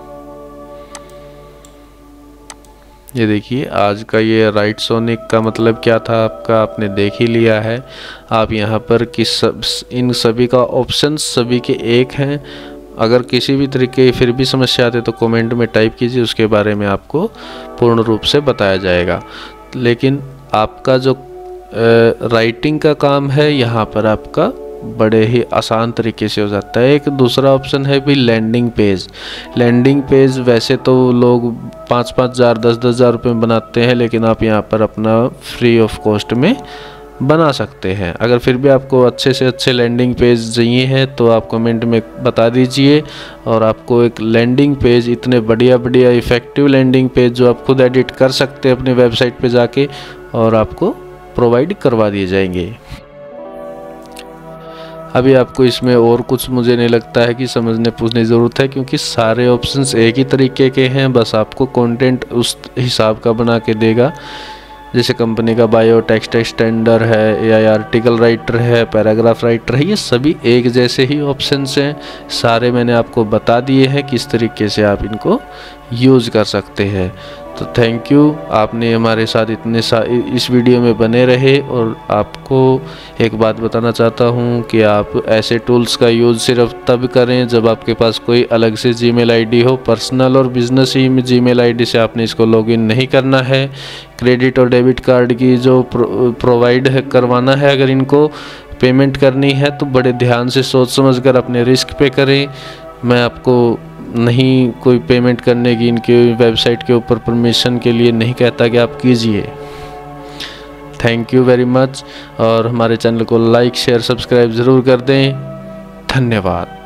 ये देखिए आज का ये राइटसोनिक का मतलब क्या था आपका आपने देख ही लिया है। आप यहाँ पर इन सभी का ऑप्शन सभी के एक हैं। अगर किसी भी तरीके फिर भी समस्या आते तो कमेंट में टाइप कीजिए, उसके बारे में आपको पूर्ण रूप से बताया जाएगा। लेकिन आपका जो राइटिंग का काम है, यहाँ पर आपका बड़े ही आसान तरीके से हो जाता है। एक दूसरा ऑप्शन है भी लैंडिंग पेज। लैंडिंग पेज वैसे तो लोग 5-5 हज़ार 10-10 हज़ार रुपये में बनाते हैं, लेकिन आप यहाँ पर अपना फ्री ऑफ कॉस्ट में बना सकते हैं। अगर फिर भी आपको अच्छे से अच्छे लैंडिंग पेज चाहिए हैं तो आप कमेंट में बता दीजिए, और आपको एक लैंडिंग पेज, इतने बढ़िया बढ़िया इफ़ेक्टिव लैंडिंग पेज जो आप खुद एडिट कर सकते हैं अपनी वेबसाइट पे जाके, और आपको प्रोवाइड करवा दिए जाएंगे। अभी आपको इसमें और कुछ मुझे नहीं लगता है कि समझने पूछने की ज़रूरत है, क्योंकि सारे ऑप्शंस एक ही तरीके के हैं। बस आपको कंटेंट उस हिसाब का बना के देगा, जैसे कंपनी का बायो, टेक्स्ट एक्सटेंडर है, या आर्टिकल राइटर है, पैराग्राफ राइटर है, ये सभी एक जैसे ही ऑप्शंस हैं। सारे मैंने आपको बता दिए हैं किस तरीके से आप इनको यूज़ कर सकते हैं। तो थैंक यू, आपने हमारे साथ इस वीडियो में बने रहे। और आपको एक बात बताना चाहता हूँ कि आप ऐसे टूल्स का यूज़ सिर्फ तब करें जब आपके पास कोई अलग से जीमेल आईडी हो। पर्सनल और बिजनेस ही में जीमेल आईडी से आपने इसको लॉगिन नहीं करना है। क्रेडिट और डेबिट कार्ड की जो प्रोवाइड करवाना है, अगर इनको पेमेंट करनी है तो बड़े ध्यान से सोच समझ कर अपने रिस्क पे करें। मैं आपको नहीं कोई पेमेंट करने की इनके वेबसाइट के ऊपर परमिशन के लिए नहीं कहता कि आप कीजिए। थैंक यू वेरी मच, और हमारे चैनल को लाइक शेयर सब्सक्राइब ज़रूर कर दें। धन्यवाद।